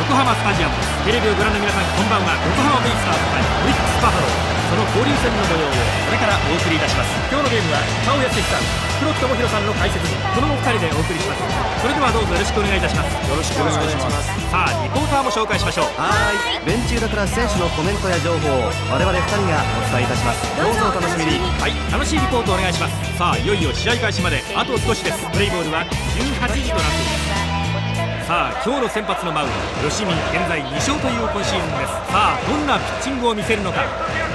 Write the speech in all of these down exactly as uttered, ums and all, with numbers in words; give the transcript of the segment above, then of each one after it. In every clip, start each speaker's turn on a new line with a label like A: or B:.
A: 横浜スタジアムです。テレビをご覧の皆さん、こんばんは。横浜ベイスターズ対オリックスバファローズ、その交流戦の模様をこれからお送りいたします。今日のゲームは川尾康さん、黒木智弘さんの解説にこのお二人でお送りします。それではどうぞよろしくお願いいたします。
B: よろしくお願いします。
A: さあ、リポーターも紹介しましょう。
C: はい、ベンチ裏から選手のコメントや情報を我々ふたりがお伝えいたします。どうぞお楽しみに。
A: はい、楽しいリポートお願いします。さあ、いよいよ試合開始まであと少しです。プレイボールはじゅうはちじとなっています。さあ、今日の先発のマウンド、吉見現在に勝という今シーズンです。さあ、どんなピッチングを見せるのか。いっ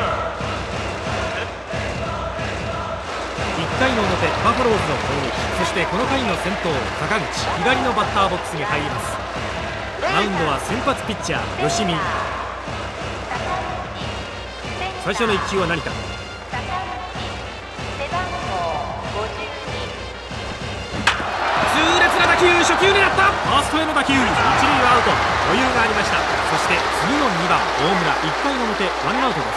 A: かいの表、バファローズの攻撃、そしてこの回の先頭坂口、左のバッターボックスに入ります。マウンドは先発ピッチャー吉見。最初のいっ球は何か。痛烈な打球、初球狙った。ファーストへの打球、一塁はアウト。余裕がありました。そして次のにばん大村、いっかいの表ワンアウトです。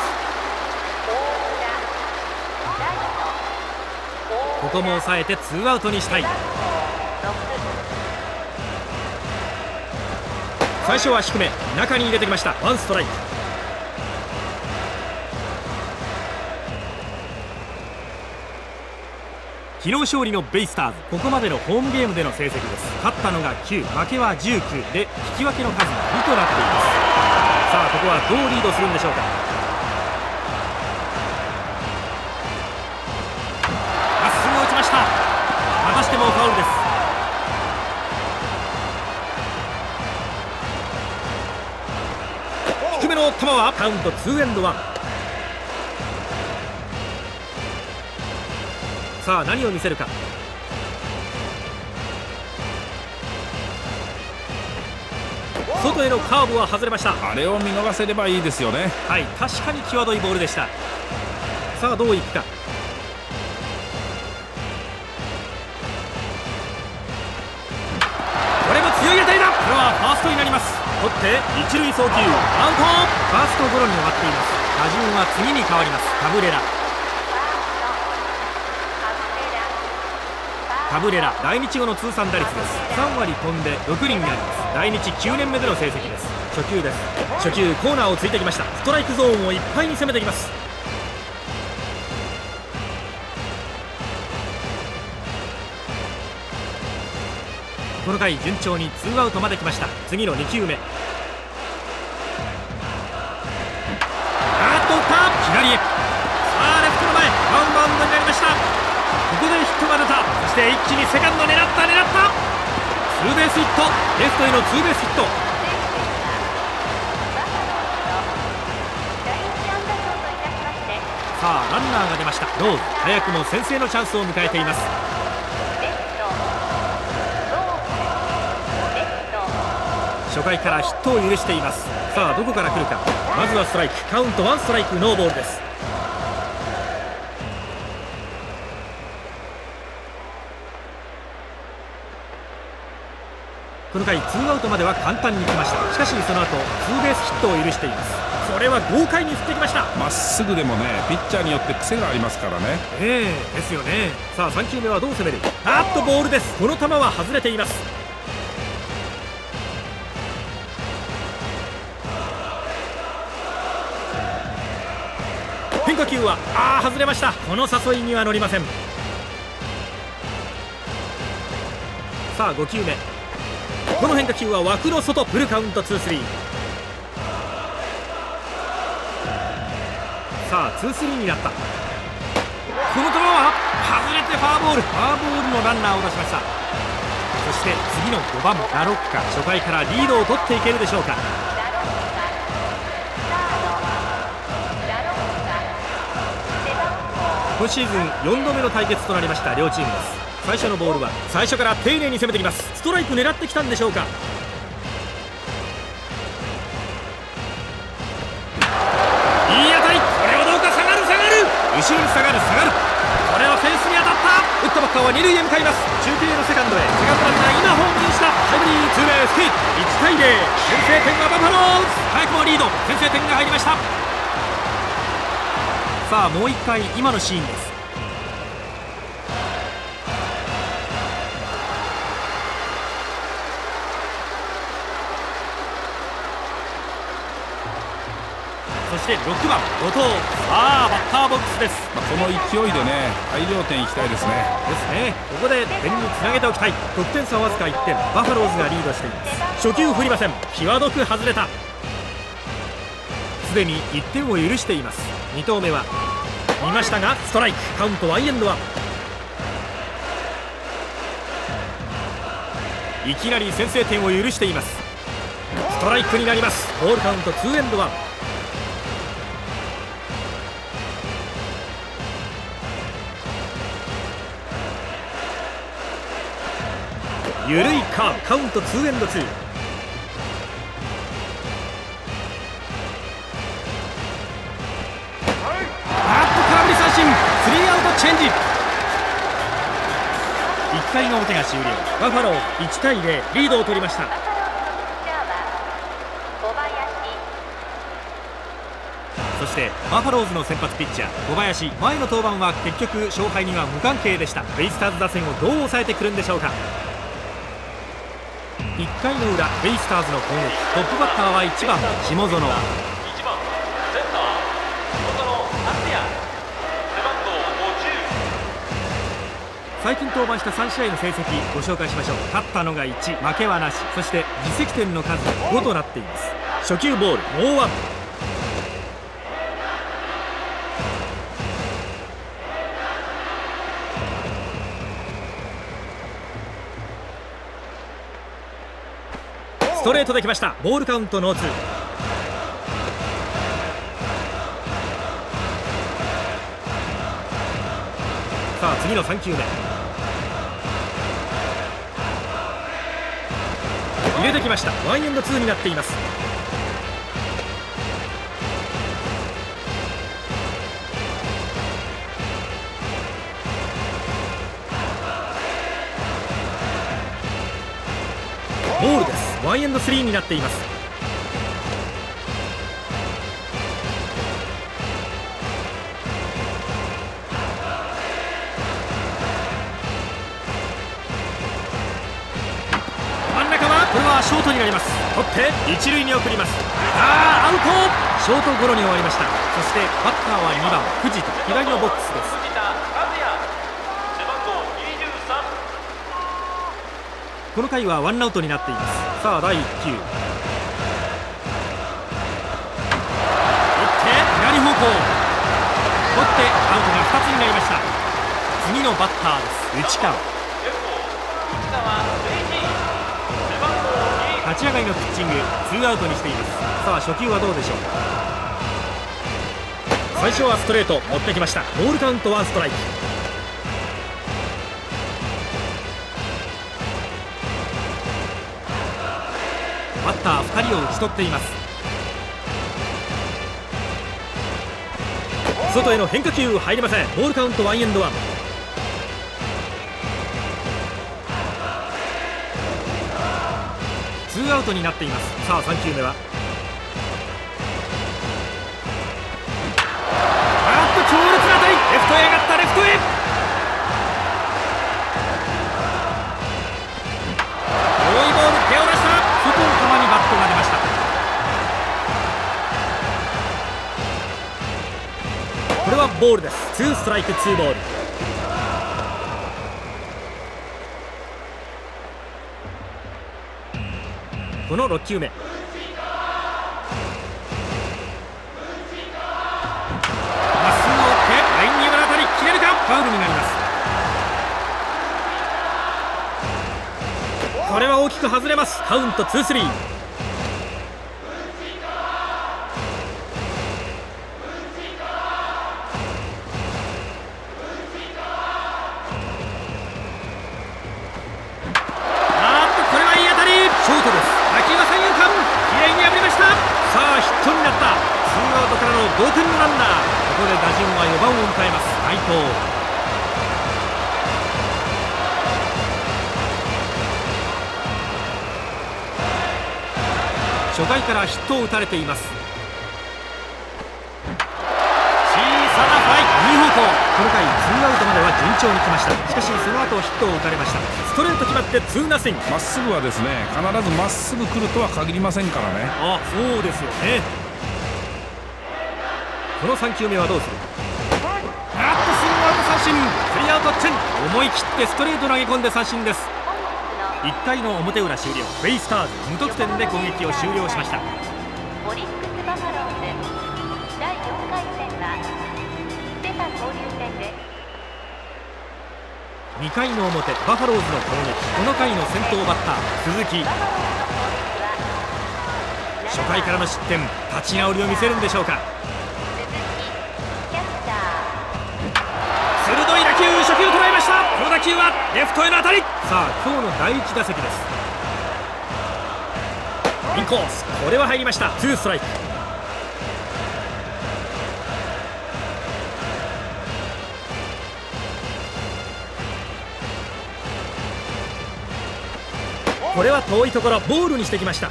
A: ここも抑えてツーアウトにしたい。最初は低め、中に入れてきました。ワンストライク。昨日勝利のベイスターズ、ここまでのホームゲームでの成績です。勝ったのがきゅう、負けはじゅうきゅうで引き分けの数がにとなっています。さあ、ここはどうリードするんでしょうか。まっすぐ打ちました。またしてもファウルです。低めの球はカウントツーエンドワン。さあ、何を見せるか。外へのカーブは外れました。
B: あれを見逃せればいいですよね。
A: はい、確かに際どいボールでした。さあ、どういくか。これも強い当たりだ。これはファーストになります。取って一塁送球、アウト。ファーストゴロに終わっています。打順は次に変わります。カブレラ。カブレラ、来日後の通算打率です。さんわり飛んでろくりんになります。来日きゅうねんめでの成績です。初球です。初球コーナーをついてきました。ストライクゾーンをいっぱいに攻めてきます。この回順調にツーアウトまで来ました。次のに球目、あーっと打った。左へ。さあ、レフトの前、ワンバウンドになりました。ここでヒットが出た。そして一気にセカンド狙った狙ったツーベースヒット。レフトへのツーベースヒット。さあ、ランナーが出ました。ローズ、早くも先制のチャンスを迎えています。初回からヒットを許しています。さあ、どこから来るか。まずはストライク、カウントワンストライクノーボールです。この回ツーアウトまでは簡単に来ました。しかしその後ツーベースヒットを許しています。それは豪快に振ってきました。
B: まっすぐでもね、ピッチャーによって癖がありますからね。
A: ええですよね。さあ、さん球目はどう攻める。あっとボールです。この球は外れています。変化球はあー外れました。この誘いには乗りません。さあ、ご球目、この変化球は枠の外。フルカウントツースリー。さあ、ツースリーになった。この球は外れてファーボール。ファーボールのランナーを出しました。そして次のごばんラロッカ、初回からリードを取っていけるでしょうか。今シーズンよんどめの対決となりました両チームです。最初のボールは最初から丁寧に攻めてきます。ストライク狙ってきたんでしょうか。いい当たり。これはどうか。下がる下がる。後ろに下がる下がる。これはフェンスに当たった。打ったバッターは二塁へ向かいます。中継のセカンドへ。セカンドランナー今ホームインした。タイムリーツーベースヒット。いちたいゼロ。先制点はバファローズ。早くもリード。先制点が入りました。さあ、もう一回今のシーンです。 そしてろくばん後藤、さあバッターボックスです。
B: まあ、この勢いでね大量点いきたいですね。
A: ですね。ここで点につなげておきたい。得点差わずかいってん、バファローズがリードしています。初球振りません。際どく外れた。すでにいってんを許しています。に投目は見ましたがストライク。カウントワンエンドワン。いきなり先制点を許しています。ストライクになります。ボールカウントツーエンドワン。緩いカーブ。カウントツーエンドツー。あっと空振り三振。スリーアウトチェンジ。いっかいの表が終了。バファローいちたいゼロリードを取りました。そしてバファローズの先発ピッチャー小林、前の登板は結局勝敗には無関係でした。ベイスターズ打線をどう抑えてくるんでしょうか。いっかいの裏、ベイスターズの攻撃。トップバッターはいちばん下園。最近登板したさんしあいの成績ご紹介しましょう。勝ったのがいち、負けはなし。そして自責点の数ごとなっています。初球ボール、ノーワン。ストレートできました。ボールカウントノーツー。さあ次のさん球目、入れてきました。ワンエンドツーになっています。ボールです。ワンエンドスリーになっています。真ん中はこれはショートになります。取って一塁に送ります。あーアウト。ショートゴロに終わりました。そしてバッターはにばん藤田、左のボックスです。この回はワンアウトになっています。さあだいいっ球、打って左方向、取ってアウトがふたつになりました。次のバッターです。内川、立ち上がりのピッチング、ツーアウトにしています。さあ初球はどうでしょう。最初はストレート持ってきました。ボールカウントワンストライク。バッターふたりを打ち取っています。外への変化球入りません。ボールカウントワンエンドワン。ツーアウトになっています。さあさん球目はあっと強烈な当たり。レフトへ上がった。レフトへ良いボール、手を出した。外の球にバットが出ました。これはボールです。ツーストライクツーボール。このろっ球目、まっすぐを打ってラインに上当たり、切れるか。ファウルになります。これは大きく外れます。カウントツースリー。あーっとこれはいい当たり。ショートです。打球は三遊間、きれいに破りました。さあヒットになった。ツーアウトからの同点のランナー。ここで打順はよばんを迎えます。内藤、初回からヒットを打たれています。小さなフライ、右方向。この回ツーアウトまでは順調に来ました。しかしその後ヒットを打たれました。ストレート決まってツーナッシング。
B: まっすぐはですね必ずまっすぐ来るとは限りませんからね。
A: あ、そうですよね。 このさん球目はどうする。あっとスイングアウト三振、スリーアウトチェン。思い切ってストレート投げ込んで三振です。いっかいの表裏終了。ベイスターズ無得点で攻撃を終了しました。
D: オリックスバファローズだいよんかい戦はセ・パ交流戦です。
A: にかいの表、バファローズの攻撃。この回の先頭バッター鈴木。初回からの失点、立ち直りを見せるんでしょうか。鋭い打球、初球捉えました。この打球はレフトへの当たり。さあ今日のだいいち打席です。インコース、これは入りました。ツーストライク。これは遠いところ、ボールにしてきました。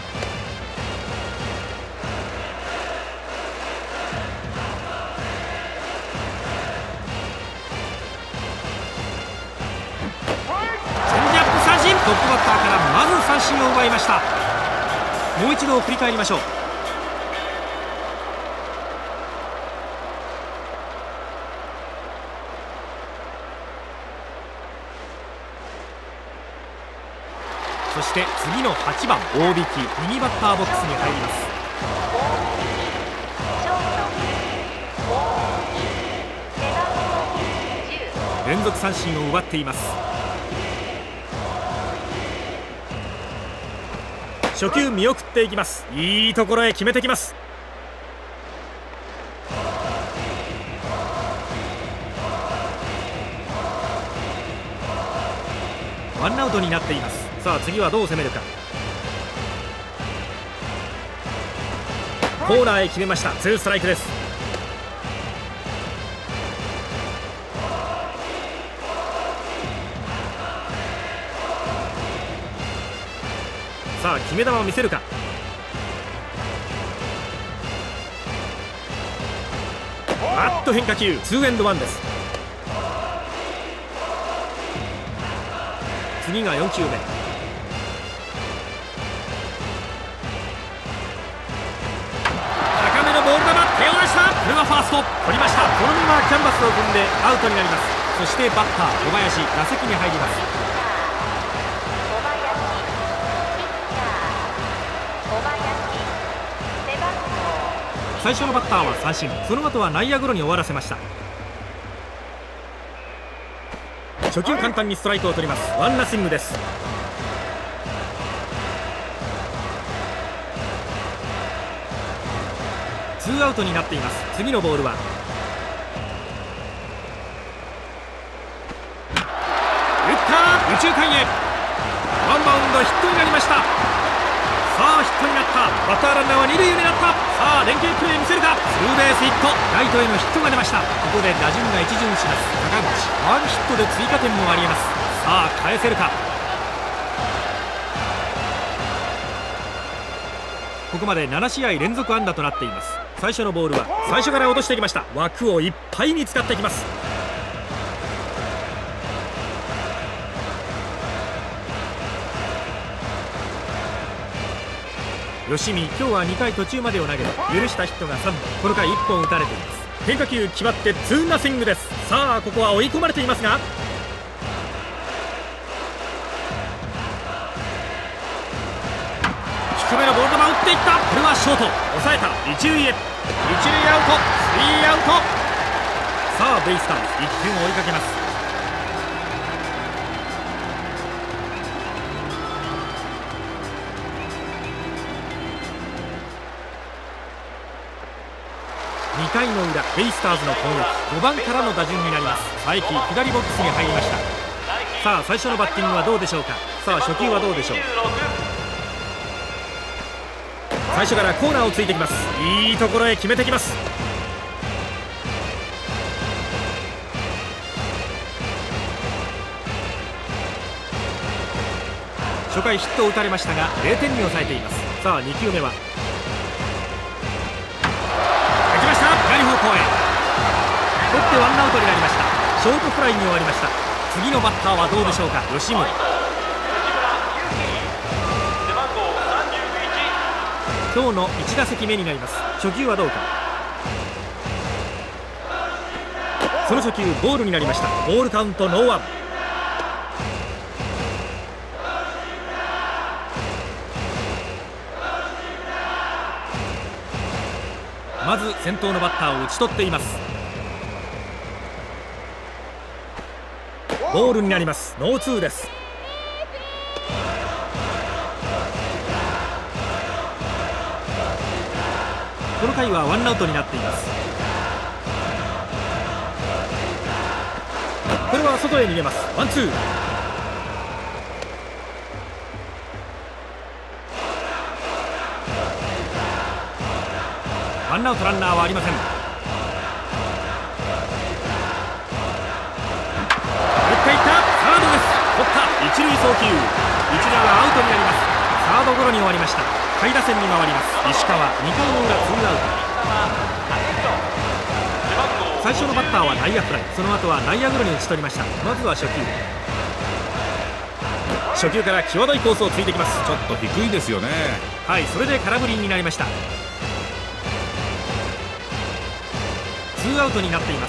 A: トップバッターからまず三振を奪いました。もう一度振り返りましょう。そして次のはちばん大引き、右バッターボックスに入ります。連続三振を奪っています。初球見送っていきます。いいところへ決めてきます。ワンアウトになっています。さあ次はどう攻めるか。コーナーへ決めました。ツーストライクです。さあ決め球を見せるか。あっと変化球、ツーエンドワンです。次がよん球目。高めのボール球、手を出した。これはファースト取りました。このままキャンバスを踏んでアウトになります。そしてバッター小林、打席に入ります。最初のバッターは三振、その後は内野ゴロに終わらせました。初球簡単にストライクを取ります。ワンナッシングです。ツーアウトになっています。次のボールは打った、右中間へワンバウンド、ヒットになりました。さあヒットになった。バッターランナーは二塁へ狙った。さあ連携プレー見せるか。ツーベースヒット、ライトへのヒットが出ました。ここで打順が一巡します。坂口、ワンヒットで追加点もありえます。さあ返せるか。ここまでなな試合連続安打となっています。最初のボールは最初から落としてきました。枠をいっぱいに使ってきます。吉見、今日はにかい途中までを投げ許したヒットがさんぼん、この回いっぽん打たれています。変化球決まってツーナッシングです。さあここは追い込まれていますが、低めのボール球を打っていった。これはショート抑えた。一塁へ、一塁アウト、スリーアウト。さあベイスターズいってんを追いかけます。にかいの裏、ベイスターズの攻撃、ごばんからの打順になります。佐伯、左ボックスに入りました。さあ最初のバッティングはどうでしょうか。さあ初球はどうでしょう。最初からコーナーをついてきます。いいところへ決めてきます。初回ヒットを打たれましたがれいてんに抑えています。さあに球目は左方向へ取ってワンアウトになりました。ショートフライに終わりました。次のバッターはどうでしょうか。吉村、今日のいち打席目になります。初球はどうか。 その初球ボールになりました。ボールカウントノーワン。まず先頭のバッターを打ち取っています。ボールになります。ノーツーです。この回はワンアウトになっています。これは外へ逃げます。ワンツー。ワンアウトランナーはありません。打っていった。サードです。取った。一塁送球。一塁はアウトになります。サードゴロに終わりました。下位打線に回ります。石川、にかいの裏ツーアウト。最初のバッターは内野フライ、その後は内野ゴロに打ち取りました。まずは初球。初球から際どいコースをついてきます。
B: ちょっと低いですよね。
A: はい、それで空振りになりました。ツーアウトになっています。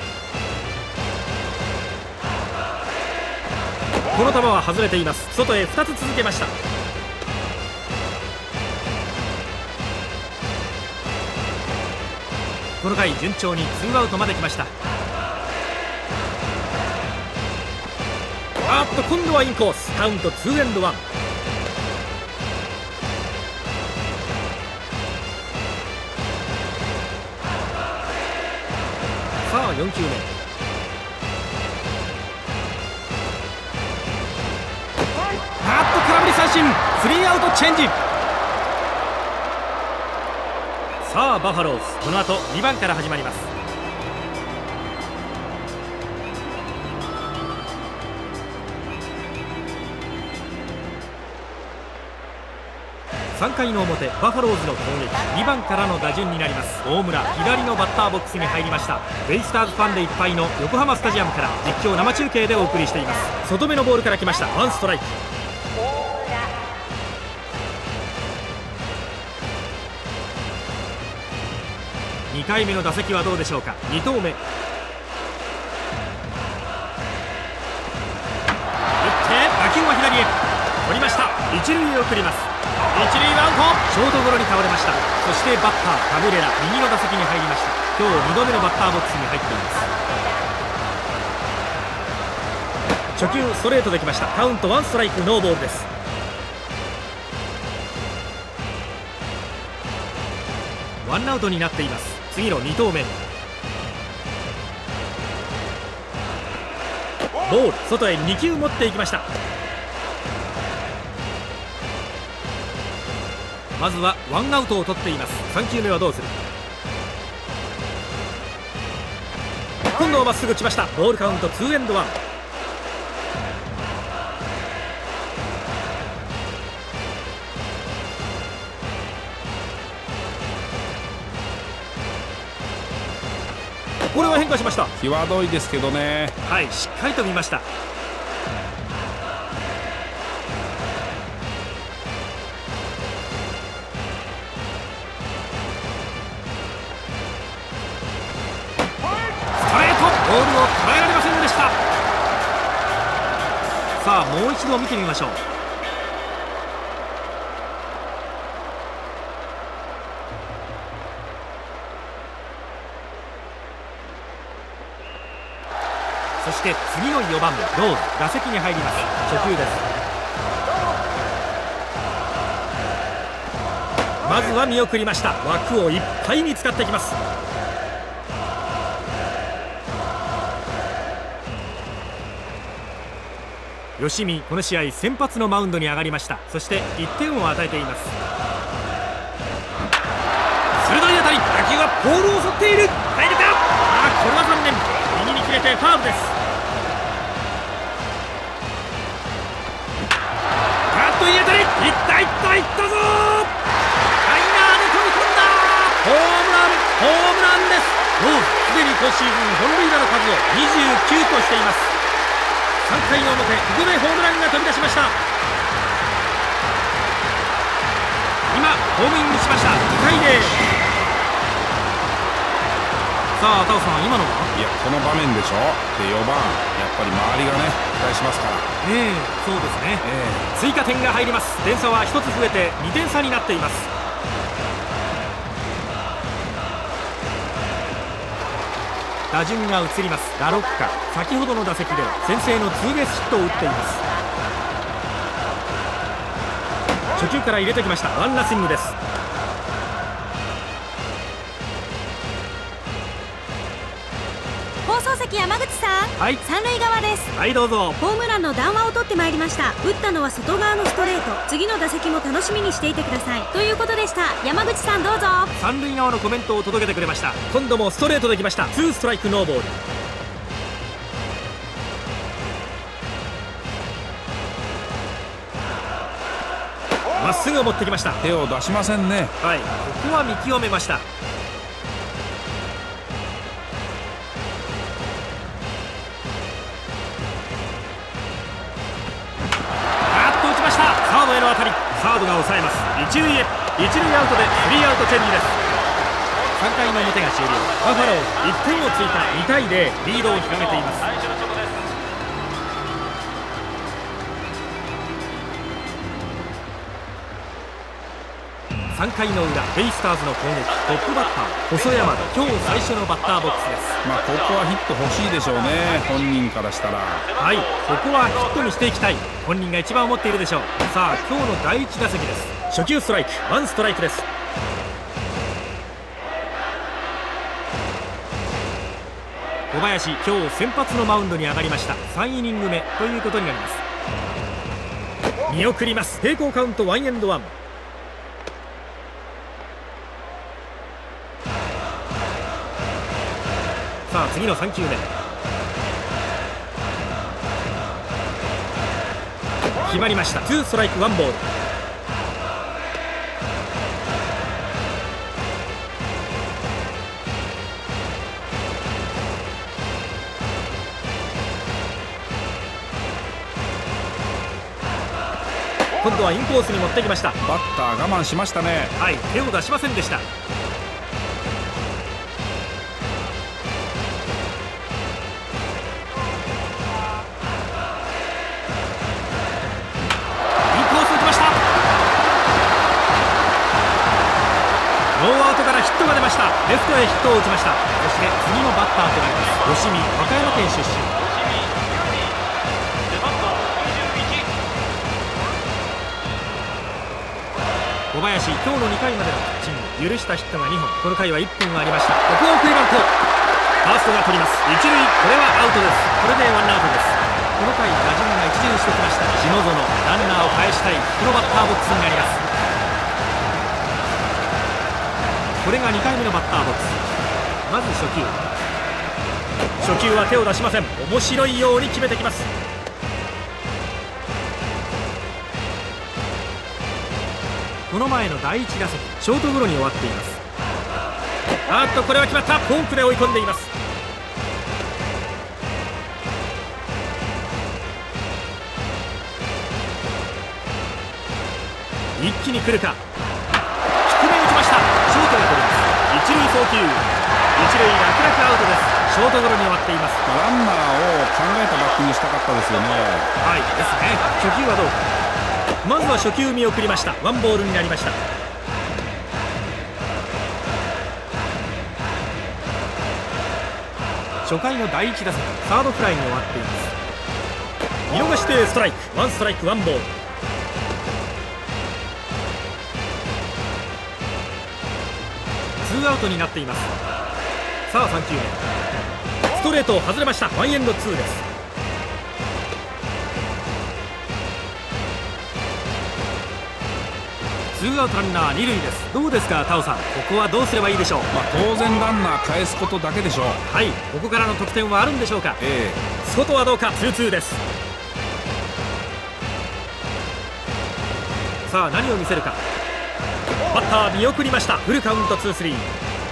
A: この球は外れています。外へふたつ続けました。この回順調にツーアウトまで来ました。あーっと今度はインコース。カウントツーエンドワン。さあよん球目。あーっと空振り三振。スリーアウトチェンジ。さあバファローズ、この後にばんから始まります。さんかいの表、バファローズの攻撃、にばんからの打順になります。大村、左のバッターボックスに入りました。ベイスターズファンでいっぱいの横浜スタジアムから実況生中継でお送りしています。外目のボールから来ました。ワンストライク。にかいめの打席はどうでしょうか。に投目。打って打球は左へ取りました。一塁へ送ります。一塁アウト。ショートゴロに倒れました。そしてバッターカブレラ、右の打席に入りました。今日にどめのバッターボックスに入っています。初球ストレートできました。カウントワンストライクノーボールです。ワンアウトになっています。次のに投目。ボール、外へに球持っていきました。まずはワンアウトを取っています。さん球目はどうする。今度はまっすぐ打ちました。ボールカウントツーエンドワン。これは変化しました。
B: 際どいですけどね。
A: はい、しっかりと見ました。ストレート、ボールを捉えられませんでした。さあもう一度見てみましょう。そして次のよばんローズ、打席に入ります。初球です。まずは見送りました。枠をいっぱいに使ってきます。吉見、この試合先発のマウンドに上がりました。そしていってんを与えています。鋭い当たり、打球はポールを襲っている。入れた。あー、これは残念。右に切れてファウルです。あっといい当たり。いったいったいったぞー。ライナーで飛び込んだ。ホームラン、ホームランです。もうすでに今シーズン本塁打の数をにじゅうきゅうとしています。さんかいの表、ここでホームランが飛び出しました。今ホームインしました。にたいゼロ。 さあタオさん、今のはい
B: やこの場面でしょ。でよばん、やっぱり周りがね期待しますから。
A: ええそうですね、
B: え
A: 追加点が入ります。点差はひとつ増えてにてん差になっています。打順が移ります。ラロッカ、先ほどの打席では先制のツーベースヒットを打っています。初球から入れてきました。ワンナッシングです。
E: 放送席、山口さん、
A: はい、
E: 三塁側です。
A: はいどうぞ。
E: ホームランの談話を取ってまいりました。打ったのは外側のストレート、次の打席も楽しみにしていてくださいということでした。山口さんどうぞ。
A: 三塁側のコメントを届けてくれました。今度もストレートできました。ツーストライクノーボール。まっすぐを持ってきました。
B: 手を出しませんね。
A: はい、ここは見極めました。あっと打ちました。サードへの当たり、サードが抑えます。一塁へ、一塁アウトでスリーアウトチェンジです。さんかいの表が終了。バファローいってんを追加、にたいゼロ、リードを広げています。さんかいの裏、ベイスターズの攻撃、トップバッター細山、今日最初のバッターボックスです。
B: まあここはヒット欲しいでしょうね、本人からしたら。
A: はい、ここはヒットにしていきたい、本人が一番思っているでしょう。さあ今日のだいいち打席です。初球ストライク、ワンストライクです。小林、今日先発のマウンドに上がりました。さんイニング目ということになります。見送ります。平行カウントワンエンドワン。さあ次のさん球目、決まりました。ツーストライクワンボール。今度はインコースに持ってきました。
B: バッター我慢しましたね。
A: はい、手を出しませんでした。ノーアウトからヒットが出ました。レフトへヒットを打ちました。そして次のバッターとなります。吉見、和歌山県出身。小林、今日のにかいまでのピッチング、許したヒットがにほん、この回はいっぽんありました。ここは送りバント、ファーストが取ります。一塁、これはアウトです。これでワンアウトです。この回打順が一巡してきました。篠園、ランナーを返したい、このバッターボックスになります。これがにかいめのバッターボックス。まず初球、初球は手を出しません。面白いように決めてきます。この前のだいいち打席、ショートゴロに終わっています。あっとこれは決まった。フォークで追い込んでいます。一気に来るか。低め打ちました。ショートが取ります。一塁送球、一塁楽々アウトです。ショートゴロに終わっています。
B: ランナーを考えたバッティングしたかったですよね。
A: はいですね。初球はどうか。まずは初球見送りました。ワンボールになりました。初回のだいいち打席、サードフライに終わっています。見逃してストライク、ワンストライクワンボール。ツーアウトになっています。さあさん球目、ストレートを外れました。ワンエンドツーです。ツーアウトランナー二塁です。どうですかタオさん、ここはどうすればいいでしょう。
B: まあ当然ランナー返すことだけでしょう。
A: はい、ここからの得点はあるんでしょうか。
B: え
A: え、外はどうか。ツーツーです。さあ何を見せるか。バッター見送りました。フルカウントツースリー。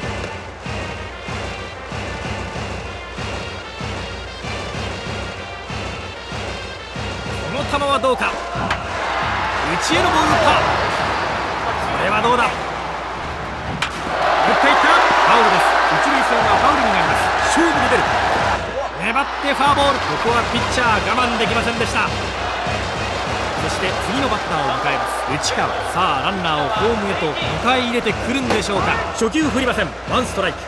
A: この球はどうか。内へのボール打った。これはどうだ。打っていった。ファウルです。一塁線はファウルになります。 こはピッチャー我慢できませんでした。そして次のバッターを迎えます内川。さあランナーをホームへと迎え入れてくるんでしょうか。初球振りません。ワンストライク。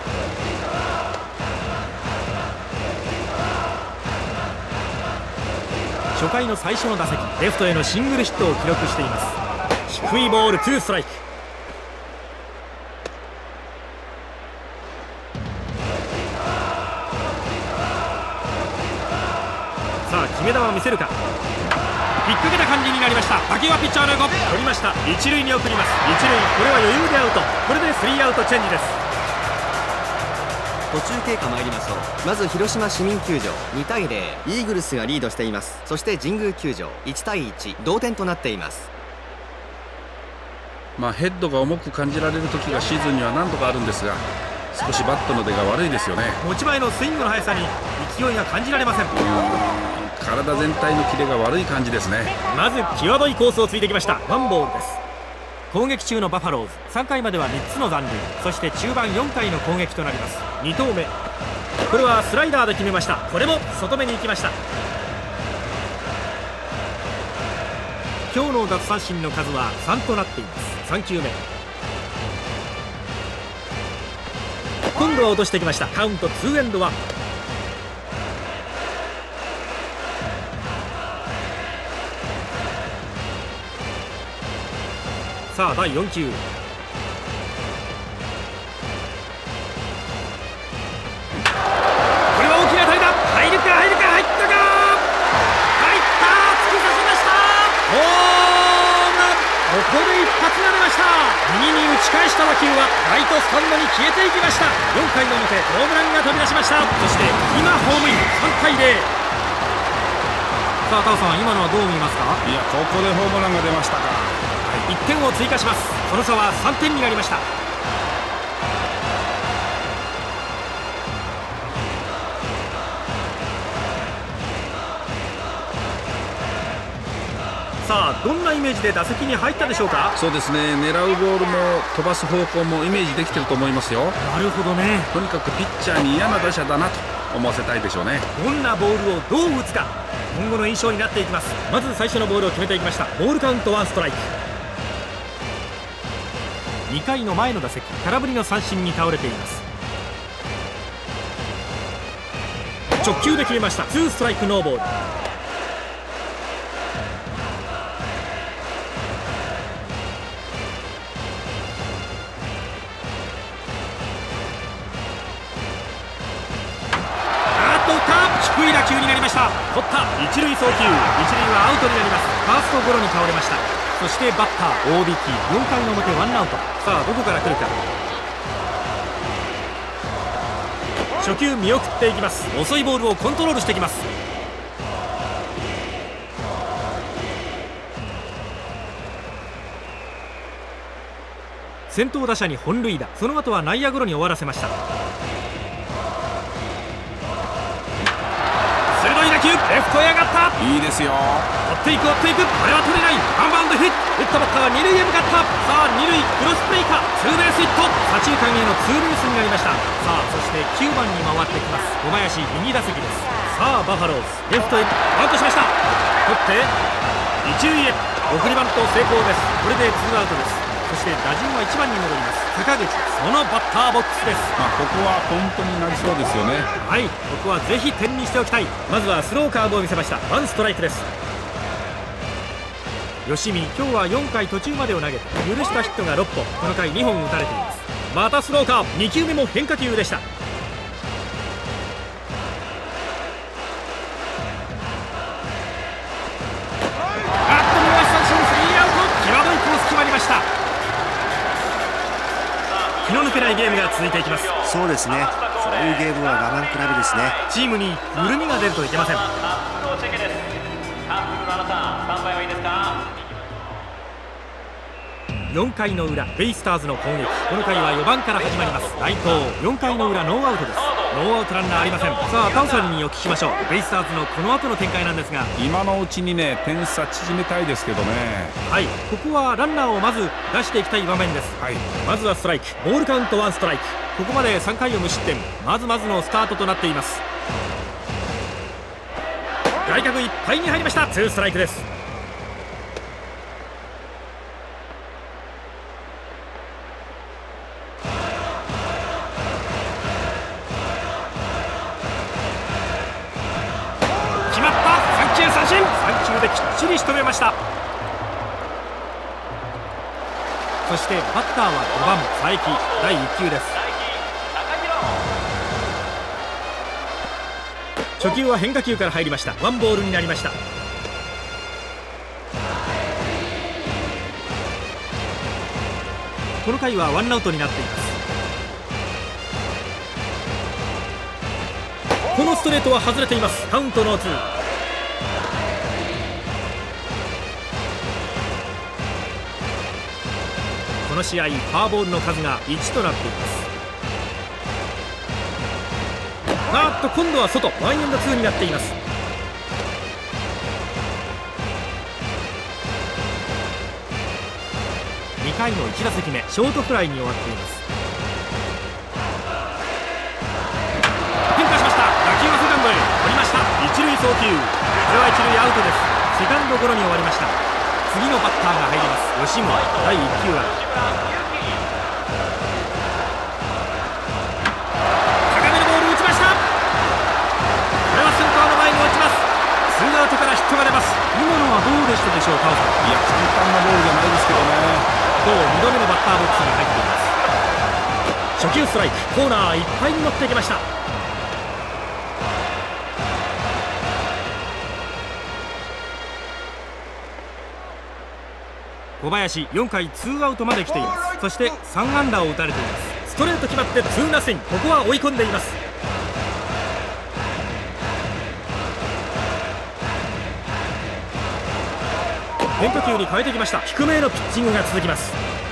A: 初回の最初の打席、レフトへのシングルヒットを記録しています。低いボール、ツーストライク。さあ決め球を見せるか。引っ掛けた感じになりました。打球はピッチャーの横、取りました。一塁に送ります。一塁、これは余裕でアウト。これでスリーアウトチェンジです。
C: 途中経過参りましょう。まず広島市民球場にたいゼロ、イーグルスがリードしています。そして神宮球場いちたいいち、同点となっています。
B: まあヘッドが重く感じられる時がシーズンには何度かあるんですが、少しバットの出が悪いですよね。
A: 持ち前のスイングの速さに勢いが感じられません。
B: 体全体のキレが悪い感じですね。
A: まず際どいコースをついてきました。ワンボールです。攻撃中のバファローズ、さんかいまではみっつの残塁、そして中盤よんかいの攻撃となります。に投目、これはスライダーで決めました。これも外目に行きました。今日の奪三振の数はさんとなっています。さん球目、今度は落としてきました。カウントツーエンドワン。さあだいよん球、これは大きな当たりだ。入るか入るか、入ったか、入った、突き刺しました。ホームラン。ここで一発が出ました。右に打ち返した打球はライトスタンドに消えていきました。よんかいの表、ホームランが飛び出しました。そして今ホームイン。さんたいゼロ。さあタオさん、今のはどう見ますか。
B: いや、ここでホームランが出ましたか。
A: いってんを追加します。その差はさんてんになりました。さあどんなイメージで打席に入ったでしょうか。
B: そうですね、狙うボールも飛ばす方向もイメージできてると思いますよ。
A: なるほどね。
B: とにかくピッチャーに嫌な打者だなと思わせたいでしょうね。
A: どんなボールをどう打つか、今後の印象になっていきます。まず最初のボールを決めていきました。ボールカウントワンストライク。にかいの前の打席、空振りの三振に倒れています。直球で決めました。ツーストライクノーボール。低い打球になりました。取った。一塁送球、一塁はアウトになります。ファーストゴロに倒れました。そしてバッター オービーティー、よんかいの表ワンアウト。さあどこから来るか。初球見送っていきます。遅いボールをコントロールしてきます。先頭打者に本塁打、その後は内野ゴロに終わらせました。鋭い打球、レフトへ上がった。
B: いいですよ。
A: 追っていく追っていく、これは取れない。ワンバウンドヒット。打ったバッターは二塁へ向かった。さあ二塁クロスプレーか、ツーベースヒット。左中間へのツーベースになりました。さあそしてきゅうばんに回ってきます小林、右打席です。さあバファローズ、レフトへバントしました。取って一塁へ、送りバント成功です。これでツーアウトです。そして打順はいちばんに戻ります。坂口、そのバッターボックスです。
B: まあ、ここはポイントになりそうですよね。
A: はい、ここはぜひ点にしておきたい。まずはスローカーブを見せました。ワンストライクです。吉見、今日はよんかい途中までを投げて許したヒットがろっぽん、この回にほん打たれています。またスローカーブ、に球目も変化球でした。あっと見逃し三振、スリーアウト。際どいコース決まりました。気の抜けないゲームが続いていきます。
F: そうですね、そういうゲームは我慢比べですね。
A: チームに緩みが出るといけません。よんかいの裏、ベイスターズの攻撃、この回はよばんから始まります。ライトよんかいの裏ノーアウトです。ノーアウトランナーありません。さあタオさんにお聞きしましょう。ベイスターズのこの後の展開なんですが。
B: 今のうちにね、点差縮めたいですけどね。
A: はい、ここはランナーをまず出していきたい場面です。はい、まずはストライク、ボールカウントワンストライク。ここまでさんかいを無失点、まずまずのスタートとなっています。 外角いっぱいに入りました。ツーストライクです。決まった。さん球三振。さん球できっちり仕留めました。そしてバッターはごばん佐伯。だいいっ球です。初球は変化球から入りました。ワンボールになりました。この回はワンアウトになっています。このストレートは外れています。カウントノーツー。この試合フォアボールの数がいちとなっています。あっと今度は外、ワンエンドツーになっています。にかいのいち打席目、ショートフライに終わっています。変化しました。打球はセカンドへ取りました。一塁送球。これは一塁アウトです。セカンドゴロに終わりました。次のバッターが入ります。吉村。だいいっ球はツーアウトからヒットが出ます。今のはどうでしたでしょう、タオさん。
B: いや、簡単なボールじゃないですけどね。
A: 今日にどめのバッターボックスに入っています。初球ストライク。コーナーいっぱいに持っていきました。小林よんかいツーアウトまで来ています。そしてさん安打を打たれています。ストレート決まってツーナッシング。ここは追い込んでいます。変化球に変えてきました。低めへのピッチングが続きます。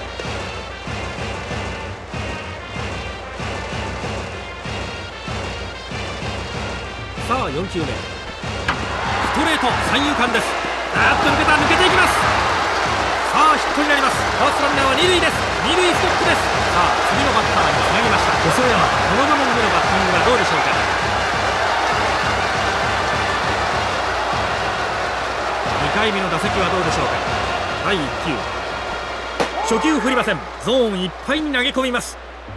A: さあよん球目、ストレート三遊間です。あーっと抜けた、抜けていきます。さあヒットになります。ファーストランナーは二塁です。二塁ストップです。さあ次のバッターにつなぎました。細山、この場面でのバッティングはどうでしょうか。にかいめの打席はどうでしょうか。だいいっ球、初球振りません。ゾーンいっぱいに投げ込みます。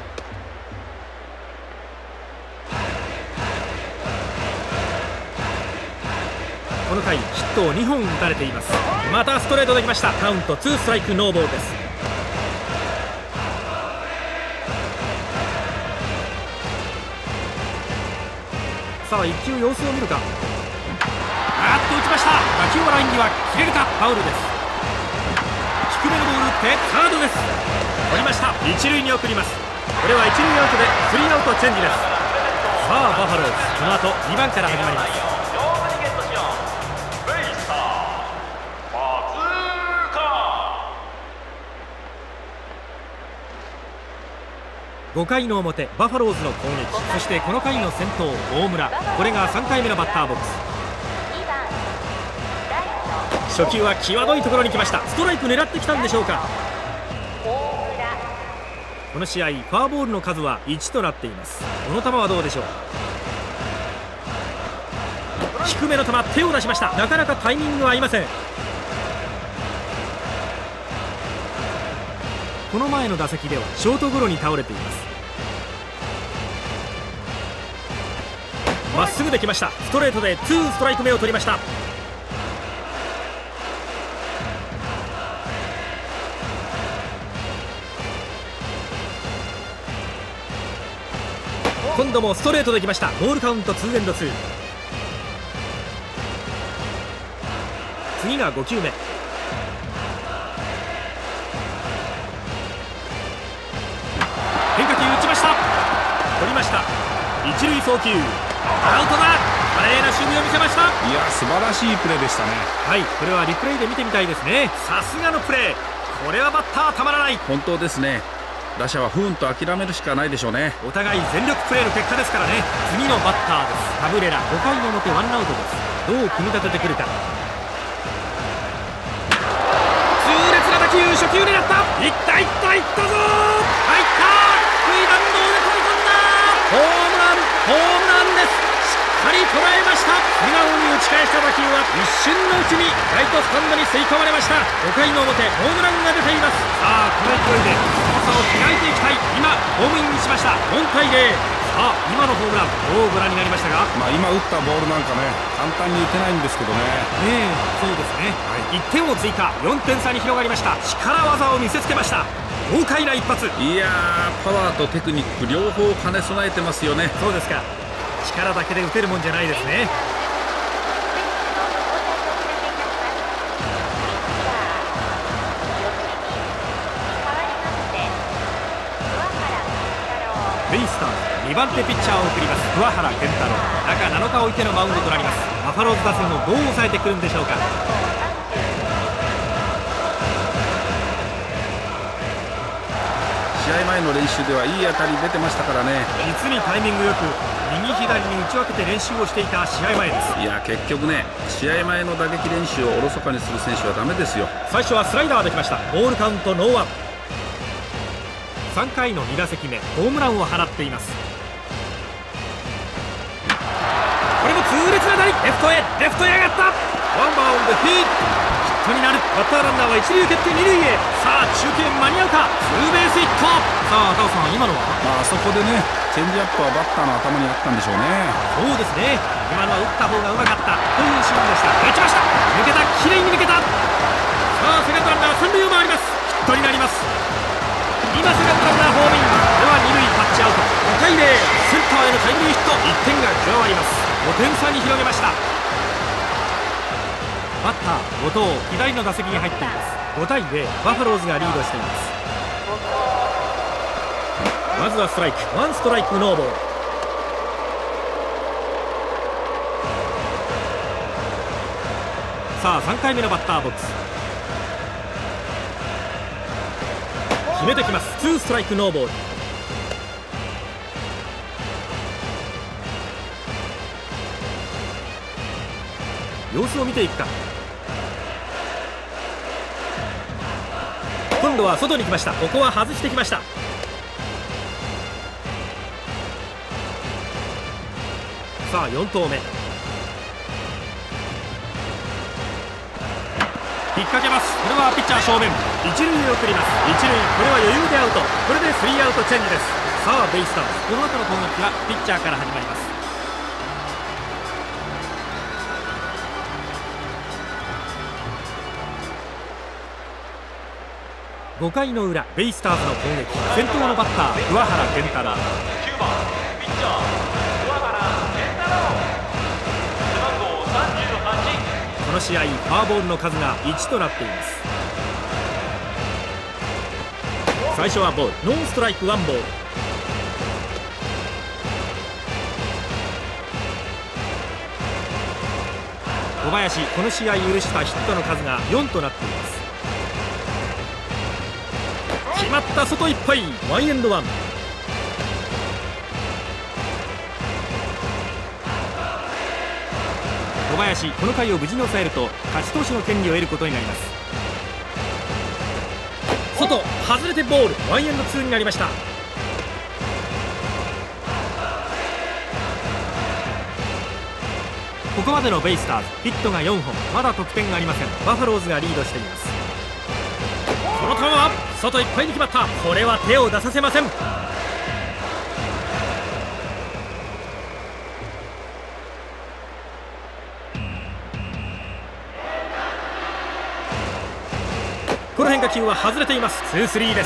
A: この回ヒットをにほん打たれています。またストレートできました。カウントツーストライクノーボールです。さあいっ球様子を見るか。あっと打ちました。打球はライン際切れるか。ファウルです。低めのボール打ってサードです。取りました。一塁に送ります。これは一塁アウトでスリーアウトチェンジです。さあバファローズ、この後にばんから始まります。ごかいの表、バファローズの攻撃。そしてこの回の先頭大村、これがさんかいめのバッターボックス。初球は際どいところに来ました。ストライク狙ってきたんでしょうか。この試合フォアボールの数はいちとなっています。この球はどうでしょう。低めの球、手を出しました。なかなかタイミングは合いません。この前の打席ではショートゴロに倒れています。まっすぐできました。ストレートでツーストライク目を取りました。今度もストレートできました。ボールカウントツーエンドツー。次がご球目。変化球打ちました。取りました。一塁送球、アウトだ。華麗な守備を見せました。
B: いや、素晴らしいプレーでしたね。
A: はい、これはリプレイで見てみたいですね。さすがのプレー。これはバッターたまらない。
B: 本当ですね。打者は不運と諦めるしかないでしょうね。
A: お互い全力プレーの結果ですからね。次のバッターです。カブレラ、ごかいの表ワンアウトです。どう組み立ててくるか。痛烈な打球、初球狙った。いったいったいったぞー。入った。低い弾道で飛び込んだ。ホームラン、ホームランです。しっかり捉えました。素直に打ち返した打球タンドに吸い込まれました。ごかいの表、ホームランが出ています。さあこの勢いでその差を開いていきたい。今ホームインにしました。よんたいゼロ。さあ今のホームランどうご覧になりましたか？
B: まあ今打ったボールなんかね、簡単に打てないんですけどね。
A: ええ、そうですね、はい、いってんを追加、よんてん差に広がりました。力技を見せつけました。豪快な一発。
B: いやー、パワーとテクニック両方兼ね備えてますよね。
A: そうですか、力だけで打てるもんじゃないですね。ベイスターズにばん手ピッチャーを送ります桑原健太郎。中なのか置いてのマウンドとなります。バファローズ打線をどう抑えてくるんでしょうか。
B: 試合前の練習ではいい当たり出てましたからね。
A: 実にタイミングよく右左に打ち分けて練習をしていた試合前です。
B: いや結局ね、試合前の打撃練習をおろそかにする選手はダメですよ。
A: 最初はスライダーできました。ボールカウントノーワン。さんかいのに打席目、ホームランを放っています。これも痛烈な当たり、レフトへレフトへ上がった。ワンバウンドヒットになる。バッターランナーは一塁蹴って二塁へ。さあ中継間に合うか。ツーベースヒット。さあタオさん、今のは
B: まああそこでね、チェンジアップはバッターの頭にあったんでしょうね。
A: そうですね、今のは打った方がうまかったというシーンでした。打ちました。抜けた、きれいに抜けた。さあセカンドランナー三塁を回ります。ヒットになります。今セカンドランナーホームイン。では二塁タッチアウト。ごたいゼロ。センターへのタイムリーヒット。いってんが加わります。ごてん差に広げました。バッター後藤、左の打席に入っています。ごたいゼロ、バファローズがリードしています。まずはストライク、ワンストライクノーボール。さあさんかいめのバッターボックス、決めてきます。ツーストライクノーボール。様子を見ていくか。今度は外に来ました。ここは外してきました。さあよん投目、引っ掛けます。これはピッチャー正面、一塁へ送ります。一塁、これは余裕でアウト。これでスリーアウトチェンジです。さあベイスターズ、この後の攻撃はピッチャーから始まります。ごかいの裏、ベイスターズの攻撃、先頭のバッター桑原健太郎。
G: きゅうばんピッチャー桑原健太郎、背番号さんじゅうはち。
A: この試合フォアボールの数がいちとなっています。最初はボール、ノーストライクワンボール。小林、この試合許したヒットの数がよんとなっています。決まった、外いっぱい、ワンエンドワン。小林、この回を無事に抑えると勝ち投手の権利を得ることになります。外、外れてボール、ワンエンドツーになりました。ここまでのベイスターズ、ヒットがよんほん、まだ得点がありません。バファローズがリードしています。この球は外いっぱいに決まった。これは手を出させません。この変化球は外れています。ツースリーです。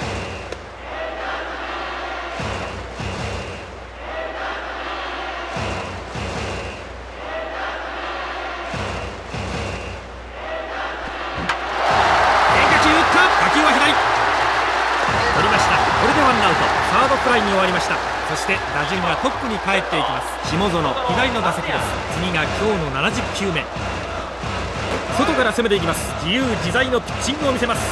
A: フライに終わりました。そして打順がトップに帰っていきます。下園、左の打席です。次が今日のななじゅっきゅうめ。外から攻めていきます。自由自在のピッチングを見せます。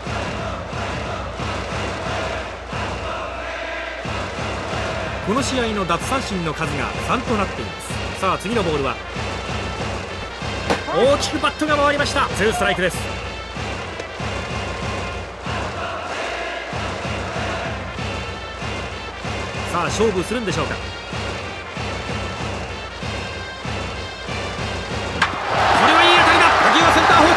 A: この試合の奪三振の数がさんとなっています。さあ次のボールは大きくバットが回りました。ツーストライクです。さあ勝負するんでしょうか。これはいい当たりだ。打球はセンター方